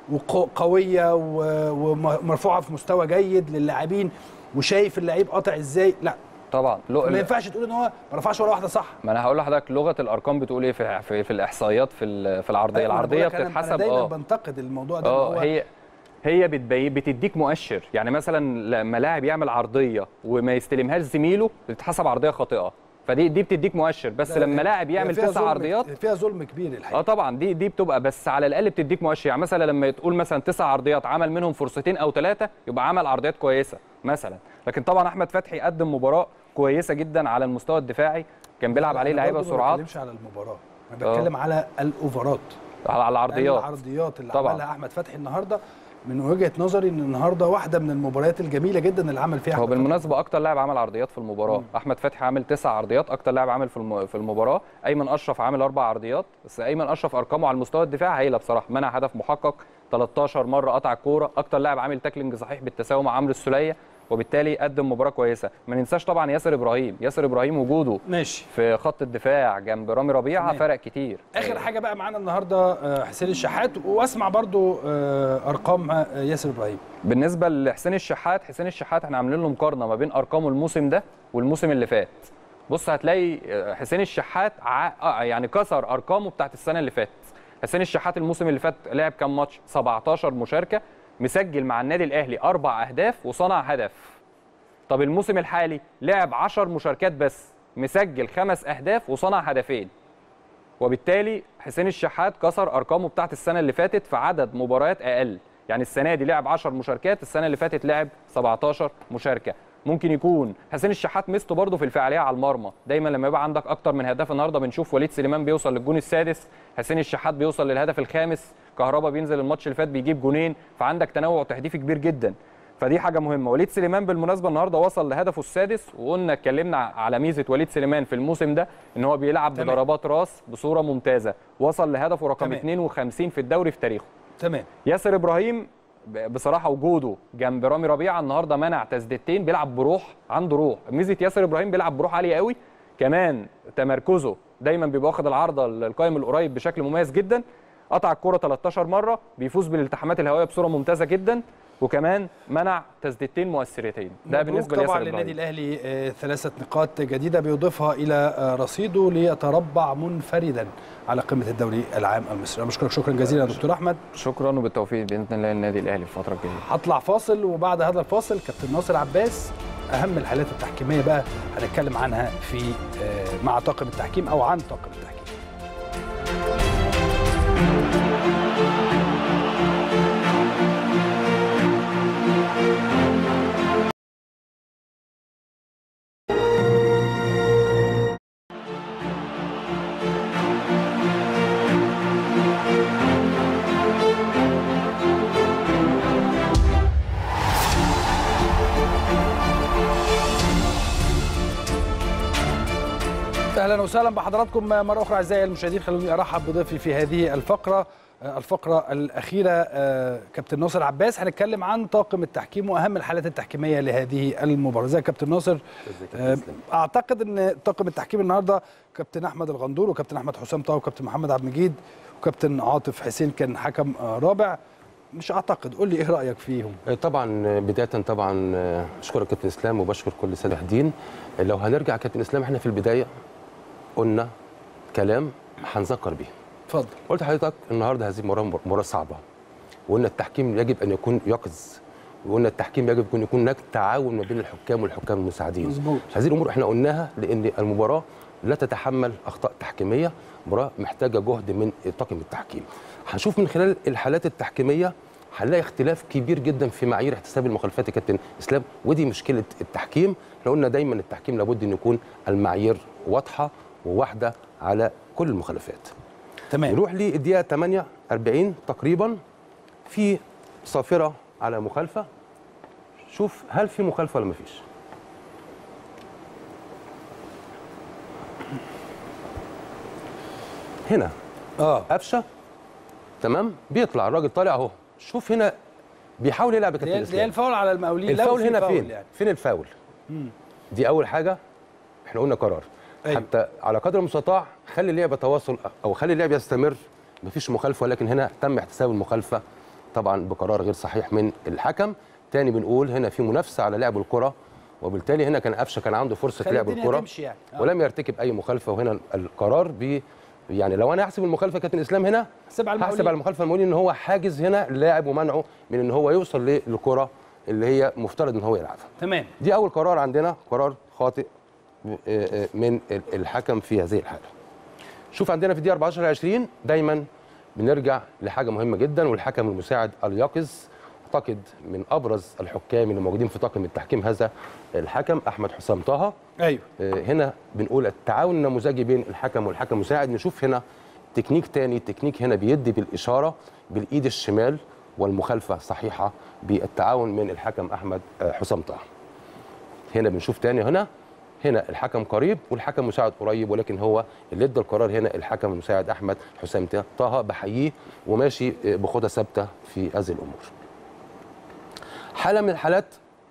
Speaker 1: وقويه ومرفوعه في مستوى جيد للاعبين، وشايف اللعيب قاطع ازاي. لا
Speaker 14: طبعا
Speaker 1: ما ينفعش تقول ان هو ما رفعش ولا واحده صح.
Speaker 14: ما انا هقول لحضرتك لغه الارقام بتقول ايه في في, في الاحصائيات في في العرضيه.
Speaker 1: أيوة
Speaker 14: العرضيه بتتحسب اه
Speaker 1: دايما بنتقد الموضوع ده.
Speaker 14: اه هي هي بتبين بتديك مؤشر. يعني مثلا لما لاعب يعمل عرضيه وما يستلمهاش زميله بتتحسب عرضيه خاطئه، فدي دي بتديك مؤشر. بس لما لاعب يعمل تسع عرضيات
Speaker 1: فيها ظلم كبير الحقيقه.
Speaker 14: اه طبعا دي دي بتبقى، بس على الاقل بتديك مؤشر. يعني مثلا لما تقول مثلا تسع عرضيات عمل منهم فرصتين او ثلاثه، يبقى عمل عرضيات كويسه مثلا. لكن طبعا احمد فتحي قدم مباراه كويسه جدا على المستوى الدفاعي، كان بيلعب عليه لعيبه سرعات.
Speaker 1: ما بتكلمش على المباراه، انا بتكلم على الاوفرات،
Speaker 14: على العرضيات.
Speaker 1: العرضيات اللي طبعا. عملها احمد فتحي النهارده من وجهه نظري ان النهارده واحده من المباريات الجميله جدا اللي عمل فيها.
Speaker 14: هو بالمناسبه اكتر لاعب عمل عرضيات في المباراه مم. احمد فتحي عامل تسع عرضيات، اكتر لاعب عامل في في المباراه. ايمن اشرف عامل اربع عرضيات، بس ايمن اشرف ارقامه على المستوى الدفاعي هايله بصراحه. منع هدف محقق، تلتاشر مره قطع الكوره، اكتر لاعب عامل تاكلينج صحيح بالتساوي مع عمرو السوليه، وبالتالي قدم مباراه كويسه. ما ننساش طبعا ياسر ابراهيم، ياسر ابراهيم وجوده
Speaker 1: ماشي
Speaker 14: في خط الدفاع جنب رامي ربيعه
Speaker 1: تمام.
Speaker 14: فرق كتير.
Speaker 1: اخر حاجه بقى معانا النهارده حسين الشحات، واسمع برضو ارقام ياسر ابراهيم.
Speaker 14: بالنسبه لحسين الشحات، حسين الشحات احنا عاملين له مقارنه ما بين ارقامه الموسم ده والموسم اللي فات. بص هتلاقي حسين الشحات يعني كسر ارقامه بتاعت السنه اللي فاتت. حسين الشحات الموسم اللي فات لعب كام ماتش؟ سبعتاشر مشاركه، مسجل مع النادي الاهلي اربع اهداف وصنع هدف. طب الموسم الحالي لعب عشر مشاركات بس، مسجل خمس اهداف وصنع هدفين. وبالتالي حسين الشحات كسر ارقامه بتاعت السنه اللي فاتت في عدد مباريات اقل. يعني السنه دي لعب عشر مشاركات، السنه اللي فاتت لعب سبعتاشر مشاركه. ممكن يكون حسين الشحات ميزته برضه في الفعاليه على المرمى، دايما لما يبقى عندك اكتر من هدف. النهارده بنشوف وليد سليمان بيوصل للجون السادس، حسين الشحات بيوصل للهدف الخامس، كهربا بينزل الماتش اللي فات بيجيب جونين، فعندك تنوع تهديفي كبير جدا. فدي حاجه مهمه. وليد سليمان بالمناسبه النهارده وصل لهدفه السادس، وقلنا اتكلمنا على ميزه وليد سليمان في الموسم ده ان هو بيلعب تمام. بضربات راس بصوره ممتازه، وصل لهدفه رقم تمام. اتنين وخمسين في الدوري في تاريخه.
Speaker 1: تمام.
Speaker 14: ياسر ابراهيم بصراحه وجوده جنب رامي ربيعه النهارده منع تسديدتين، بيلعب بروح، عنده روح. ميزه ياسر ابراهيم بيلعب بروح عاليه قوي، كمان تمركزه دايما بيبقى واخد العارضه القائم القريب بشكل مميز جدا. قطع الكوره تلتاشر مره، بيفوز بالالتحامات الهوائيه بصوره ممتازه جدا، وكمان منع تسديدتين مؤثرتين. ده بالنسبه لياسر
Speaker 1: ابراهيم. طبعا للنادي الاهلي ثلاثه نقاط جديده بيضيفها الى رصيده ليتربع منفردا على قمه الدوري العام المصري. انا بشكرك شكرا جزيلا يا دكتور احمد.
Speaker 14: شكرا وبالتوفيق باذن الله للنادي الاهلي في الفتره الجايه.
Speaker 1: هطلع فاصل، وبعد هذا الفاصل كابتن ناصر عباس اهم الحالات التحكيميه بقى هنتكلم عنها في مع طاقم التحكيم او عن طاقم التحكيم. اهلا وسهلا بحضراتكم مره اخرى اعزائي المشاهدين. خلوني ارحب بضيفي في هذه الفقره الفقره الاخيره كابتن ناصر عباس. هنتكلم عن طاقم التحكيم واهم الحالات التحكيميه لهذه المباراه. ازيك كابتن ناصر؟ اعتقد ان طاقم التحكيم النهارده كابتن احمد الغندور وكابتن احمد حسام طه وكابتن محمد عبد المجيد وكابتن عاطف حسين كان حكم رابع. مش اعتقد، قول لي ايه رايك فيهم؟
Speaker 15: طبعا بدايه طبعا اشكرك كابتن اسلام وبشكر كل ساده الدين. لو هنرجع كابتن اسلام، احنا في البدايه قلنا كلام هنذكر بيه.
Speaker 1: اتفضل.
Speaker 15: قلت لحضرتك النهارده هذه مباراه مباراه صعبه، وقلنا التحكيم يجب ان يكون يقظ، وقلنا التحكيم يجب ان يكون هناك تعاون ما بين الحكام والحكام المساعدين.
Speaker 1: مظبوط.
Speaker 15: هذه الامور احنا قلناها لان المباراه لا تتحمل اخطاء تحكيميه، مباراه محتاجه جهد من طاقم التحكيم. هنشوف من خلال الحالات التحكيميه هنلاقي اختلاف كبير جدا في معايير احتساب المخالفات يا كابتن اسلام، ودي مشكله التحكيم. احنا قلنا دايما التحكيم لابد ان يكون المعايير واضحه وواحده على كل المخالفات.
Speaker 1: تمام.
Speaker 15: نروح للدقيقه تمانية وأربعين تقريبا، في صافره على مخالفه. شوف هل في مخالفه ولا مفيش. هنا
Speaker 1: اه
Speaker 15: قفشه تمام، بيطلع الراجل طالع اهو. شوف هنا بيحاول يلعب كابتن اسلام.
Speaker 1: دي الفاول على المقاولين.
Speaker 15: الفاول هنا فين؟
Speaker 1: يعني.
Speaker 15: فين الفاول؟
Speaker 1: مم.
Speaker 15: دي اول حاجه احنا قلنا قرار. أيوة. حتى على قدر المستطاع خلي اللعب يتواصل او خلي اللعب يستمر، مفيش مخالفه، ولكن هنا تم احتساب المخالفه طبعا بقرار غير صحيح من الحكم. تاني بنقول هنا في منافسه على لعب الكره، وبالتالي هنا كان قفشه كان عنده فرصه لعب الكره
Speaker 1: يعني. آه.
Speaker 15: ولم يرتكب اي مخالفه. وهنا القرار ب يعني لو انا هحسب المخالفه كابتن اسلام هنا
Speaker 1: هحسب على
Speaker 15: هحسب على المخالفه المقاولين ان هو حاجز هنا اللاعب ومنعه من ان هو يوصل للكره اللي هي مفترض ان هو يلعبها.
Speaker 1: تمام.
Speaker 15: دي اول قرار عندنا، قرار خاطئ من الحكم في هذه الحاله. شوف عندنا في الدقيقه أربعتاشر عشرين دايما بنرجع لحاجه مهمه جدا، والحكم المساعد اليقظ. اعتقد من ابرز الحكام اللي موجودين في طاقم التحكيم هذا الحكم احمد حسام طه.
Speaker 1: ايوه.
Speaker 15: هنا بنقول التعاون النموذجي بين الحكم والحكم المساعد. نشوف هنا تكنيك تاني، تكنيك هنا بيدي بالاشاره بالايد الشمال، والمخالفه صحيحه بالتعاون من الحكم احمد حسام طه. هنا بنشوف تاني، هنا هنا الحكم قريب والحكم مساعد قريب، ولكن هو اللي ادى القرار هنا الحكم المساعد احمد حسام طه، بحييه وماشي بخطى ثابته في هذه الامور. حاله من الحالات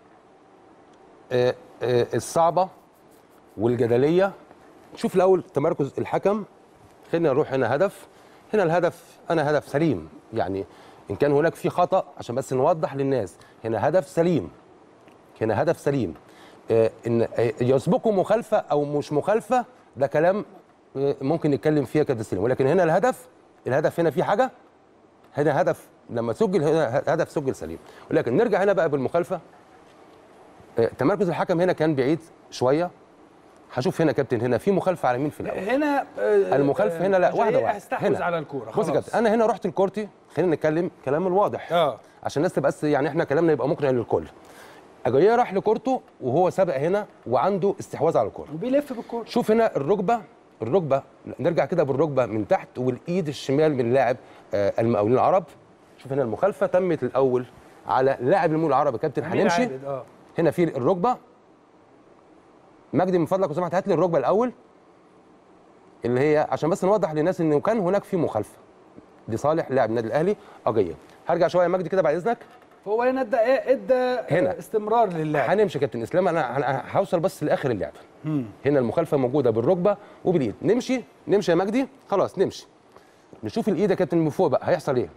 Speaker 15: الصعبه والجدليه. شوف الاول تمركز الحكم. خلينا نروح هنا هدف. هنا الهدف انا هدف سليم، يعني ان كان هناك في خطا عشان بس نوضح للناس، هنا هدف سليم، هنا هدف سليم. آه ان يسبقه مخالفه او مش مخالفه ده كلام آه ممكن نتكلم فيها كابتن سليم، ولكن هنا الهدف الهدف هنا في حاجه، هنا هدف لما سجل هنا هدف سجل سليم. ولكن نرجع هنا بقى بالمخالفه. آه تمركز الحكم هنا كان بعيد شويه. هشوف هنا كابتن هنا في مخالفه على مين في الاول؟
Speaker 1: هنا
Speaker 15: آه المخالفه هنا لا واحده واحده.
Speaker 1: هستحوذ على الكوره
Speaker 15: خلاص. بص يا كابتن انا هنا رحت الكورتي، خلينا نتكلم كلام الواضح
Speaker 1: اه
Speaker 15: عشان الناس تبقى يعني احنا كلامنا يبقى مقنع للكل. اجاييه راح لكورته وهو سابق هنا وعنده استحواذ على الكوره
Speaker 1: وبيلف بالكوره.
Speaker 15: شوف هنا الركبه الركبه نرجع كده بالركبه من تحت والايد الشمال من لاعب آه المقاولين العرب. شوف هنا المخالفه تمت الاول على لاعب المقاولين العرب يا كابتن. هنمشي
Speaker 1: آه.
Speaker 15: هنا في الركبه. مجدي من فضلك لو سمحت هات لي الركبه الاول اللي هي عشان بس نوضح للناس انه كان هناك في مخالفه لصالح لاعب النادي الاهلي اجاييه. هرجع شويه يا مجدي كده بعد اذنك.
Speaker 1: هو هنا ادى ادى
Speaker 15: هنا
Speaker 1: استمرار للعب.
Speaker 15: هنمشي يا كابتن اسلام. انا هوصل بس لاخر اللعبه. هنا المخالفه موجوده بالركبه وبالايد. نمشي نمشي يا مجدي. خلاص نمشي نشوف الايد يا كابتن من فوق بقى هيحصل ايه.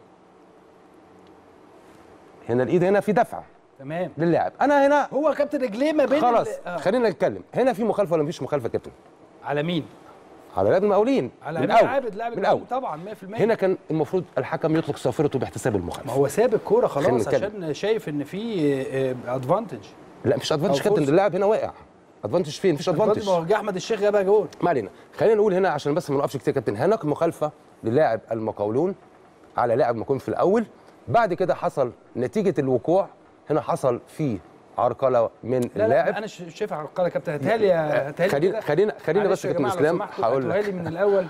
Speaker 15: هنا الايد هنا في دفعه
Speaker 1: تمام
Speaker 15: للاعب. انا هنا
Speaker 1: هو كابتن رجليه ما بين
Speaker 15: خلاص
Speaker 1: آه.
Speaker 15: خلينا نتكلم. هنا في مخالفه ولا مفيش مخالفه يا كابتن؟
Speaker 1: على مين؟
Speaker 15: على لاعب المقاولين
Speaker 1: على
Speaker 15: من
Speaker 1: اول عابد لاعب
Speaker 15: المقاولين
Speaker 1: طبعا مية في المية.
Speaker 15: هنا كان المفروض الحكم يطلق صافرته باحتساب المخالفه.
Speaker 1: ما هو ساب الكوره خلاص عشان شايف ان في ادفانتج.
Speaker 15: لا مفيش ادفانتج كابتن، اللاعب هنا واقع. ادفانتج فين؟ مفيش ادفانتج.
Speaker 1: ما هو احمد الشيخ جابها جول.
Speaker 15: ما علينا. خلينا نقول هنا عشان بس ما نقفش كتير يا كابتن. هناك مخالفه للاعب المقاولون على لاعب مكون في الاول. بعد كده حصل نتيجه الوقوع هنا حصل فيه عرقله من
Speaker 1: لا
Speaker 15: اللاعب.
Speaker 1: لا انا شايف عرقله يا كابتن. هاتها لي هاتها لي
Speaker 15: خلينا خلينا خلينا بس يا كابتن اسلام
Speaker 1: هقول لك. هاتها لي من الاول.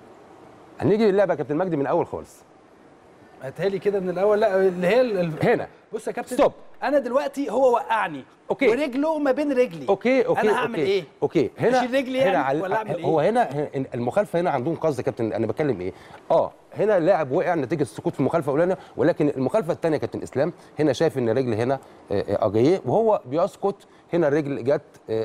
Speaker 15: هنيجي للعبه يا كابتن مجدي من الاول خالص.
Speaker 1: هاتها لي كده من الاول. لا اللي هي ال...
Speaker 15: هنا
Speaker 1: بص يا كابتن
Speaker 15: ستوب.
Speaker 1: انا دلوقتي هو وقعني
Speaker 15: اوكي
Speaker 1: ورجله ما بين رجلي.
Speaker 15: اوكي اوكي
Speaker 1: انا هعمل
Speaker 15: أوكي.
Speaker 1: ايه؟
Speaker 15: اوكي هنا
Speaker 1: اشيل رجلي يعني
Speaker 15: هنا على...
Speaker 1: ولا اعمل ايه؟
Speaker 15: هو هنا المخالفه هنا عندهم قصد يا كابتن. انا بتكلم ايه؟ اه هنا اللاعب وقع نتيجه السقوط في المخالفه الاولانيه، ولكن المخالفه الثانيه يا كابتن اسلام هنا شايف ان الرجل هنا اجاييه وهو بيسقط. هنا الرجل جت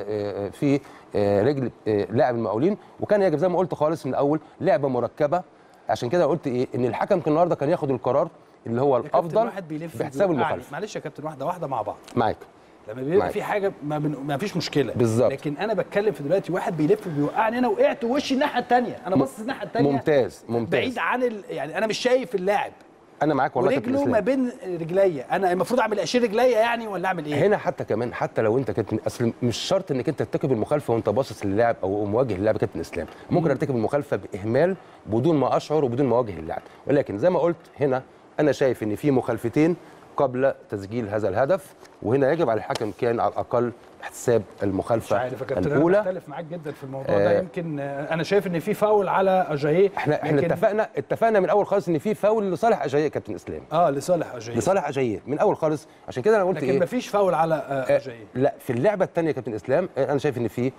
Speaker 15: في رجل لاعب المقاولين وكان يجب زي ما قلت خالص من الاول لعبه مركبه. عشان كده قلت ايه؟ ان الحكم كان النهارده كان ياخد القرار اللي هو الافضل باحتساب المخالفه.
Speaker 1: معلش يا كابتن واحده واحده مع بعض.
Speaker 15: معاك.
Speaker 1: لما بيبقى في حاجه ما, بن... ما فيش مشكله
Speaker 15: بالظبط.
Speaker 1: لكن انا بتكلم في دلوقتي واحد بيلف بيوقعني انا وقعت ووشي الناحيه الثانيه. انا باصص الناحيه الثانيه.
Speaker 15: ممتاز ممتاز.
Speaker 1: بعيد عن ال... يعني انا مش شايف اللاعب.
Speaker 15: انا معاك والله.
Speaker 1: ورجله ما بين رجليا. انا المفروض اعمل اشيل رجليا يعني ولا اعمل ايه؟
Speaker 15: هنا حتى كمان حتى لو انت كابتن اصل مش شرط انك انت ترتكب المخالفه وانت باصص للاعب او مواجه للاعب كابتن اسلام. ممكن ارتكب المخالفه باهمال بدون ما اشعر وبدون ما اواجه اللاعب. ولكن زي ما قلت هنا انا شايف ان في مخالفتين قبل تسجيل هذا الهدف وهنا يجب على الحكم كان على الاقل احتساب المخالفه
Speaker 1: الاولى. انا بختلف معاك جدا في الموضوع ده. يمكن انا شايف ان في فاول على اجاييه.
Speaker 15: احنا احنا اتفقنا اتفقنا من الاول خالص ان في فاول لصالح اجاييه كابتن اسلام.
Speaker 1: اه لصالح اجاييه
Speaker 15: لصالح اجاييه من الاول خالص. عشان كده انا قلت
Speaker 1: لكن
Speaker 15: ايه؟
Speaker 1: لكن مفيش فاول على اجاييه.
Speaker 15: آه لا في اللعبه الثانيه كابتن اسلام انا شايف ان في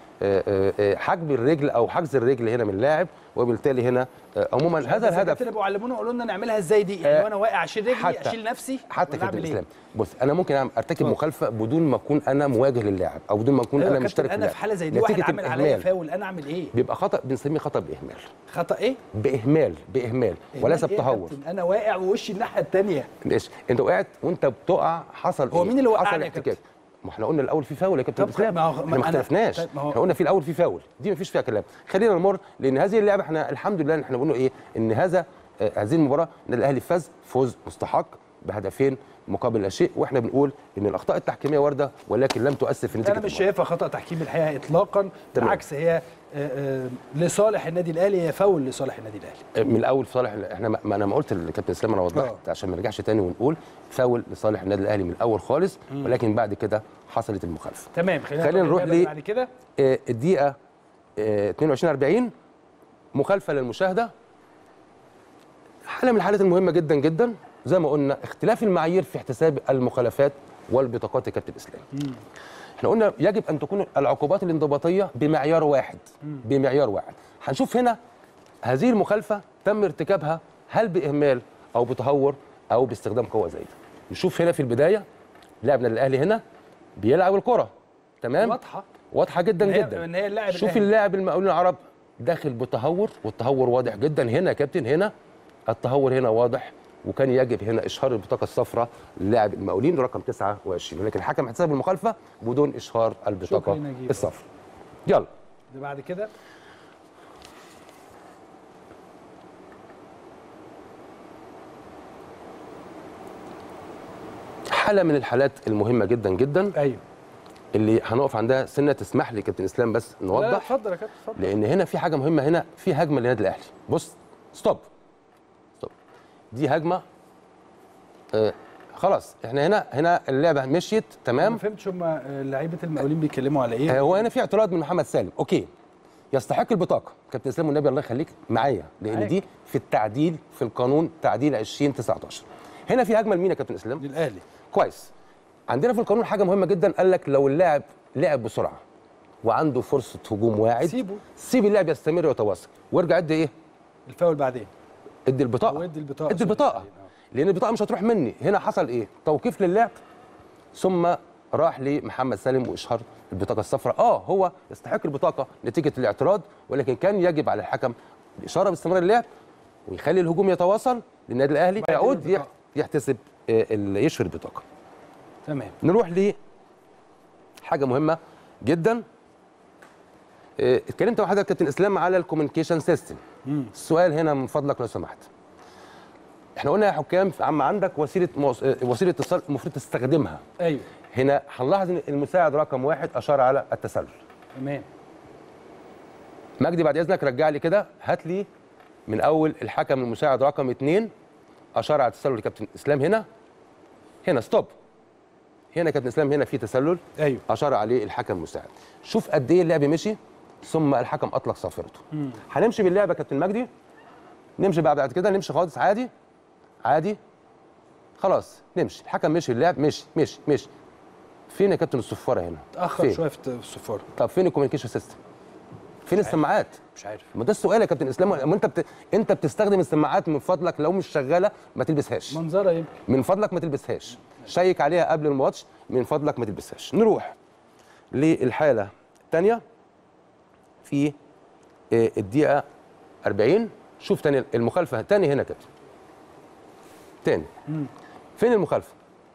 Speaker 15: حجب الرجل او حجز الرجل هنا من اللاعب وبالتالي هنا عموما هذا الهدف.
Speaker 1: كابتن علمونا قالوا لنا نعملها ازاي دي يعني. آه وانا واقع اشيل رجلي اشيل نفسي
Speaker 15: حتى كابتن اسلام. بص انا ممكن ارتكب مخالفه بدون ما اكون انا مواجه للاعب او بدون ما اكون
Speaker 1: أيوة
Speaker 15: انا مشترك في
Speaker 1: انا في حاله زي دي واحد عامل عليا فاول انا اعمل ايه؟
Speaker 15: بيبقى خطا بنسميه خطا باهمال.
Speaker 1: خطا ايه؟
Speaker 15: باهمال باهمال وليس بتهور.
Speaker 1: إيه انا واقع ووشي الناحيه الثانيه.
Speaker 15: ليش؟ انت وقعت وانت بتقع حصل
Speaker 1: هو مين اللي وقعني
Speaker 15: يا كابتن؟ ما احنا قلنا الاول في فاول يا كابتن اسلام. احنا ما اختلفناش. احنا قلنا في الاول في فاول دي ما فيش فيها كلام. خلينا نمر لان هذه اللعبه احنا الحمد لله احنا بنقول ايه؟ ان هذا آه هذه المباراه ان الاهلي فاز فوز مستحق بهدفين مقابل لا شيء واحنا بنقول ان الاخطاء التحكيميه وارده ولكن لم تؤثر في نتيجه.
Speaker 1: انا مش شايفها خطا تحكيمي الحقيقه اطلاقا. بالعكس هي لصالح النادي الاهلي. هي فاول لصالح النادي الاهلي
Speaker 15: من الاول في صالح. احنا ما انا ما قلت للكابتن اسلام انا وضحت عشان ما نرجعش تاني ونقول فاول لصالح النادي الاهلي من الاول خالص ولكن بعد كده حصلت المخالفه.
Speaker 1: تمام.
Speaker 15: خلينا نروح
Speaker 1: بعد كده
Speaker 15: الدقيقه اثنين وعشرين أربعين مخالفه للمشاهده. حاله من الحالات المهمه جدا جدا زي ما قلنا اختلاف المعايير في احتساب المخالفات والبطاقات يا كابتن اسلام. احنا قلنا يجب ان تكون العقوبات الانضباطيه بمعيار واحد بمعيار واحد. هنشوف هنا هذه المخالفه تم ارتكابها هل باهمال او بتهور او باستخدام قوه زايده. نشوف هنا في البدايه لاعبنا الاهلي هنا بيلعب الكره تمام،
Speaker 1: واضحه
Speaker 15: واضحه جدا جدا
Speaker 1: ان هي اللاعب
Speaker 15: شوف اللاعب المقاولين العرب داخل بتهور، والتهور واضح جدا هنا يا كابتن. هنا التهور هنا واضح، وكان يجب هنا اشهار البطاقه الصفراء للاعب المقاولين رقم تسعة وعشرين، ولكن الحكم احتسب المخالفه بدون اشهار البطاقه الصفراء. يلا
Speaker 1: اللي بعد كده
Speaker 15: حاله من الحالات المهمه جدا جدا
Speaker 1: ايوه
Speaker 15: اللي هنقف عندها سنه. تسمح لي كابتن اسلام بس نوضح؟
Speaker 1: لا اتفضل يا كابتن اتفضل.
Speaker 15: لان هنا في حاجه مهمه، هنا في هجمه للنادي الاهلي. بص ستوب ستوب دي هجمه آه خلاص. احنا هنا هنا اللعبه مشيت تمام.
Speaker 1: ما فهمتش هم لعيبه المقاولين بيتكلموا على ايه؟
Speaker 15: آه هو هنا في اعتراض من محمد سالم. اوكي يستحق البطاقه كابتن اسلام والنبي الله يخليك معايا، لان معاك. دي في التعديل في القانون تعديل ألفين وتسعتاشر. هنا في هجمه لمين يا كابتن اسلام؟
Speaker 1: للاهلي.
Speaker 15: كويس. عندنا في القانون حاجه مهمه جدا، قال لك لو اللاعب لعب بسرعه وعنده فرصه هجوم واعد
Speaker 1: سيبه
Speaker 15: سيب اللاعب يستمر ويتواصل، وارجع ادي ايه؟
Speaker 1: الفاول بعدين.
Speaker 15: ادي البطاقه
Speaker 1: ادي البطاقه
Speaker 15: ادي البطاقه لان البطاقه مش هتروح مني. هنا حصل ايه؟ توقيف للاعب ثم راح لمحمد سالم واشهار البطاقه الصفراء. اه هو يستحق البطاقه نتيجه الاعتراض، ولكن كان يجب على الحكم الاشاره باستمرار اللعب ويخلي الهجوم يتواصل للنادي الاهلي، يعود يحتسب يشهر البطاقه.
Speaker 1: تمام.
Speaker 15: نروح ل حاجه مهمه جدا. اه اتكلمت مع حضرتك كابتن اسلام على الكوميونيكيشن سيستم. السؤال هنا من فضلك لو سمحت، احنا قلنا يا حكام عم عندك وسيله موص... وسيله اتصال المفروض تستخدمها.
Speaker 1: ايوه.
Speaker 15: هنا هنلاحظ ان المساعد رقم واحد اشار على التسلل.
Speaker 1: تمام.
Speaker 15: مجدي بعد اذنك رجع لي كده، هات لي من اول الحكم المساعد رقم اثنين اشار على التسلل لكابتن اسلام. هنا هنا ستوب. هنا كابتن اسلام هنا في تسلل.
Speaker 1: ايوه.
Speaker 15: اشار عليه الحكم المساعد. شوف قد ايه اللعب مشي ثم الحكم اطلق صافرته. هنمشي باللعبه يا كابتن مجدي، نمشي بعد كده نمشي خالص عادي عادي خلاص نمشي. الحكم مشي اللعب مشي مشي مشي. فين يا كابتن الصفاره هنا؟
Speaker 1: اتاخر شويه في الصفاره.
Speaker 15: طب فين الكوميونيكيشن سيستم؟ فين السماعات؟
Speaker 1: مش عارف.
Speaker 15: ما ده السؤال يا كابتن اسلام. ما انت بت... انت بتستخدم السماعات من فضلك لو مش شغاله ما تلبسهاش.
Speaker 1: منظرها يمكن.
Speaker 15: من فضلك ما تلبسهاش. شيك عليها قبل الماتش من فضلك ما تلبسهاش. نروح للحاله الثانيه في الدقيقه أربعين. شوف تاني المخالفه تاني هنا كابتن. تاني. مم. فين المخالفه؟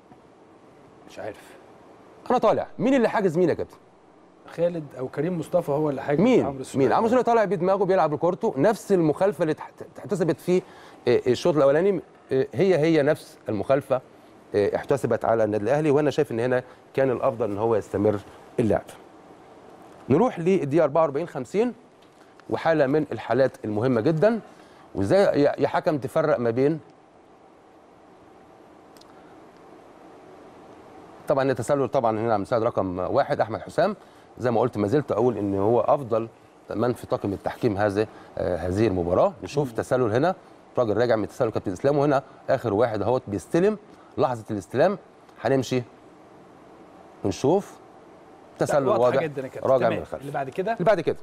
Speaker 1: مش عارف.
Speaker 15: انا طالع، مين اللي حاجز مين يا كابتن؟
Speaker 1: خالد او كريم مصطفى هو اللي حاجز.
Speaker 15: مين؟ عمرو مين؟ عمرو السولية طالع بدماغه بيلعب بكورته. نفس المخالفه اللي اتحسبت في الشوط الاولاني هي هي نفس المخالفه احتسبت على النادي الاهلي، وانا شايف ان هنا كان الافضل ان هو يستمر اللعب. نروح للدقيقه أربعة وأربعين خمسين وحاله من الحالات المهمه جدا، وازاي يا حكم تفرق ما بين طبعا التسلل. طبعا هنا مساعد رقم واحد احمد حسام، زي ما قلت ما زلت اقول ان هو افضل من في طاقم التحكيم هذه آه هذه المباراه. نشوف تسلل هنا، راجل راجع من التسلل كابتن اسلام، وهنا اخر واحد اهوت بيستلم. لحظه الاستلام هنمشي ونشوف تسلل واضح راجع من الخلف.
Speaker 1: اللي بعد كده
Speaker 15: اللي بعد كده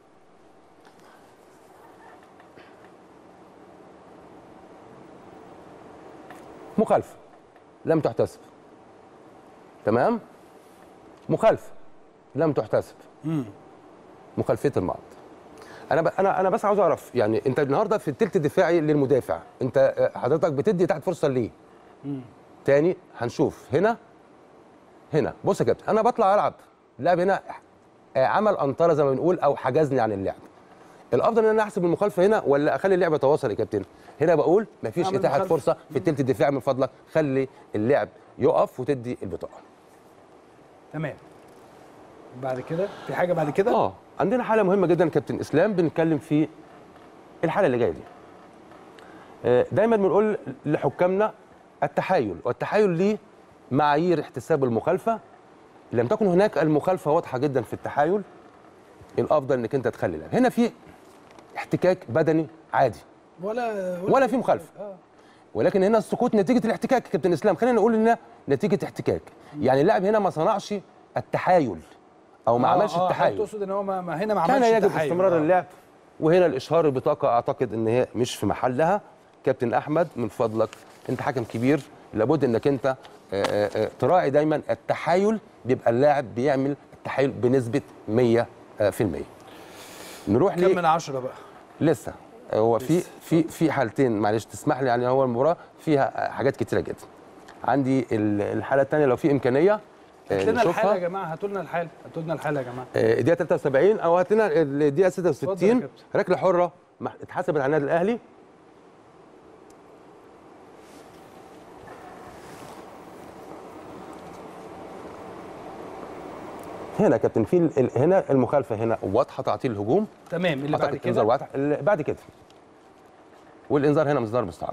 Speaker 15: مخالفه لم تحتسب. تمام. مخالفه لم تحتسب.
Speaker 1: امم
Speaker 15: مخالفه المعرض. انا ب... انا انا بس عاوز اعرف يعني انت النهارده في الثلث الدفاعي للمدافع، انت حضرتك بتدي تحت فرصه ليه؟
Speaker 1: امم
Speaker 15: تاني هنشوف هنا هنا بص يا كابتن، انا بطلع العب اللاعب هنا عمل انطره زي ما بنقول او حجزني عن اللعب. الافضل ان انا احسب المخالفه هنا ولا اخلي اللعب يتواصل يا كابتن؟ هنا بقول مفيش اتاحه فرصه في الثلث الدفاعي، من فضلك خلي اللعب يقف وتدي البطاقه.
Speaker 1: تمام. بعد كده في حاجه بعد كده؟
Speaker 15: اه عندنا حاله مهمه جدا كابتن اسلام، بنتكلم في الحاله اللي جايه دي. دايما بنقول لحكامنا التحايل، والتحايل ليه معايير احتساب المخالفه. لم تكن هناك المخالفه واضحه جدا في التحايل، الافضل انك انت تخلي لعب. هنا في احتكاك بدني عادي
Speaker 1: ولا
Speaker 15: ولا, ولا في مخالفه.
Speaker 1: آه.
Speaker 15: ولكن هنا السقوط نتيجه الاحتكاك يا كابتن اسلام. خلينا نقول انها نتيجه احتكاك، يعني اللاعب هنا ما صنعش التحايل او ما
Speaker 1: آه
Speaker 15: عملش
Speaker 1: آه
Speaker 15: التحايل.
Speaker 1: تقصد ان هو ما ما هنا ما عملش
Speaker 15: كان يجب
Speaker 1: التحايل.
Speaker 15: استمرار
Speaker 1: آه.
Speaker 15: اللعب، وهنا الاشهار البطاقه اعتقد ان هي مش في محلها. كابتن احمد من فضلك، انت حكم كبير، لابد انك انت آآ آآ تراعي دايما التحايل، بيبقى اللاعب بيعمل التحايل بنسبه مية في المية. نروح
Speaker 1: كم من عشرة بقى؟
Speaker 15: لسه هو في في في حالتين، معلش تسمح لي، يعني هو المباراه فيها حاجات كتيره جدا. عندي الحاله الثانيه لو في امكانيه
Speaker 1: هات لنا الحاله يا جماعه، هاتوا لنا الحاله، هاتوا لنا الحاله يا جماعه.
Speaker 15: الدقيقه تلاتة وسبعين او هات لنا الدقيقه ستة وستين، ركله حره اتحسبت على النادي الاهلي. هنا يا كابتن في هنا المخالفه هنا واضحه، تعطيل الهجوم.
Speaker 1: تمام. اللي بعد كده
Speaker 15: انذار واضح، اللي بعد كده والانذار هنا مصدر مستحق.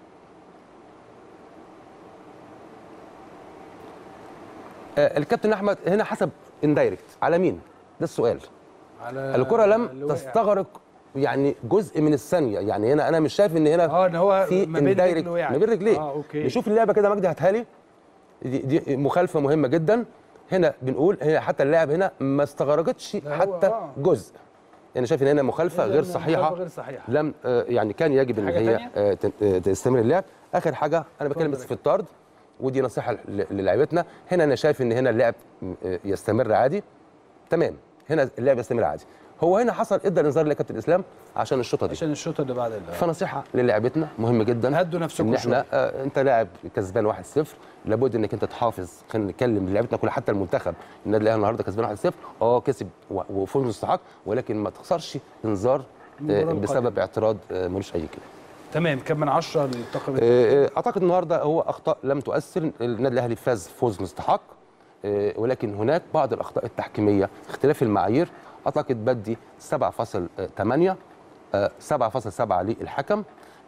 Speaker 15: آه الكابتن احمد هنا حسب اندايركت على مين؟ ده السؤال.
Speaker 1: على
Speaker 15: الكره لم تستغرق يعني جزء من الثانيه، يعني هنا انا مش شايف ان هنا
Speaker 1: اه ان هو
Speaker 15: في
Speaker 1: ما بين
Speaker 15: اندايركت
Speaker 1: رجله يعني.
Speaker 15: ما بين رجليه.
Speaker 1: اه اوكي.
Speaker 15: نشوف اللعبه كده مجدي هاتها لي، دي, دي مخالفه مهمه جدا. هنا بنقول هي حتى اللاعب هنا ما استغرقتش حتى آه. جزء. يعني شايف ان هنا مخالفه غير صحيحه،
Speaker 1: غير صحيحه
Speaker 15: لم آه يعني كان يجب ان هي آه تستمر اللعب. اخر حاجه انا بتكلم بس في الطرد، ودي نصيحه للاعيبتنا. هنا انا شايف ان هنا اللعب يستمر عادي، تمام، هنا اللعب يستمر عادي. هو هنا حصل ادى الانذار لكابتن اسلام عشان الشوطه دي،
Speaker 1: عشان الشوطه اللي بعد اللعب.
Speaker 15: فنصيحه للاعبتنا مهم جدا،
Speaker 1: هدوا نفسكم
Speaker 15: ان احنا آه انت لاعب كسبان واحد صفر، لابد انك انت تحافظ. خلينا نتكلم لعبتنا كلها، حتى المنتخب النادي الاهلي النهارده كسبان واحد صفر، اه كسب وفوز مستحق، ولكن ما تخسرش انذار آه بسبب اعتراض آه ملوش اي كده.
Speaker 1: تمام. كم من عشرة للطاقم؟
Speaker 15: آه اعتقد النهارده هو اخطاء لم تؤثر، النادي الاهلي فاز فوز مستحق، آه ولكن هناك بعض الاخطاء التحكيميه، اختلاف المعايير. اعتقد بدي سبعة فاصلة تمانية، سبعة فاصلة سبعة للحكم.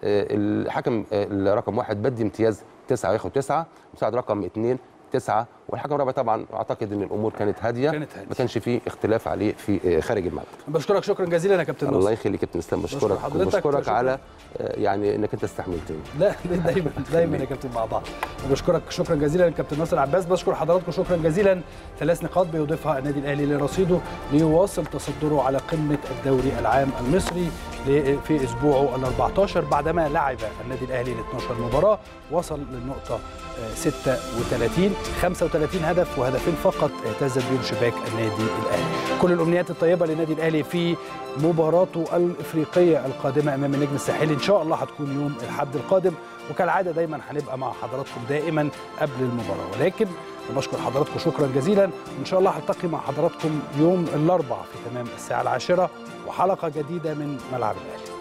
Speaker 15: الحكم رقم واحد بدي امتياز تسعة وياخد تسعة، مساعد رقم اثنين تسعة، والحكم الرابع طبعا اعتقد ان الامور كانت هاديه،
Speaker 1: كانت هاديه،
Speaker 15: ما كانش فيه اختلاف عليه في خارج الملعب.
Speaker 1: بشكرك شكرا جزيلا يا كابتن ناصر.
Speaker 15: الله يخليك يا كابتن اسلام، بشكرك وبشكرك على يعني انك انت استحملتني.
Speaker 1: لا دايما دايما يا كابتن مع بعض. بشكرك شكرا جزيلا للكابتن ناصر عباس. بشكر حضراتكم شكرا جزيلا. ثلاث نقاط بيضيفها النادي الاهلي لرصيده ليواصل تصدره على قمه الدوري العام المصري في اسبوعه ال أربعتاشر، بعدما لعب النادي الاهلي ال اثناشر مباراه، وصل للنقطه ستة وثلاثين، خمسة وثلاثين هدف وهدفين فقط اهتزت بهم شباك النادي الاهلي. كل الامنيات الطيبه للنادي الاهلي في مباراته الافريقيه القادمه امام النجم الساحلي، ان شاء الله هتكون يوم الاحد القادم، وكالعاده دايما هنبقى مع حضراتكم دائما قبل المباراه. ولكن بشكر حضراتكم شكرا جزيلا، وان شاء الله هلتقي مع حضراتكم يوم الاربعاء في تمام الساعه العاشره وحلقه جديده من ملعب الاهلي.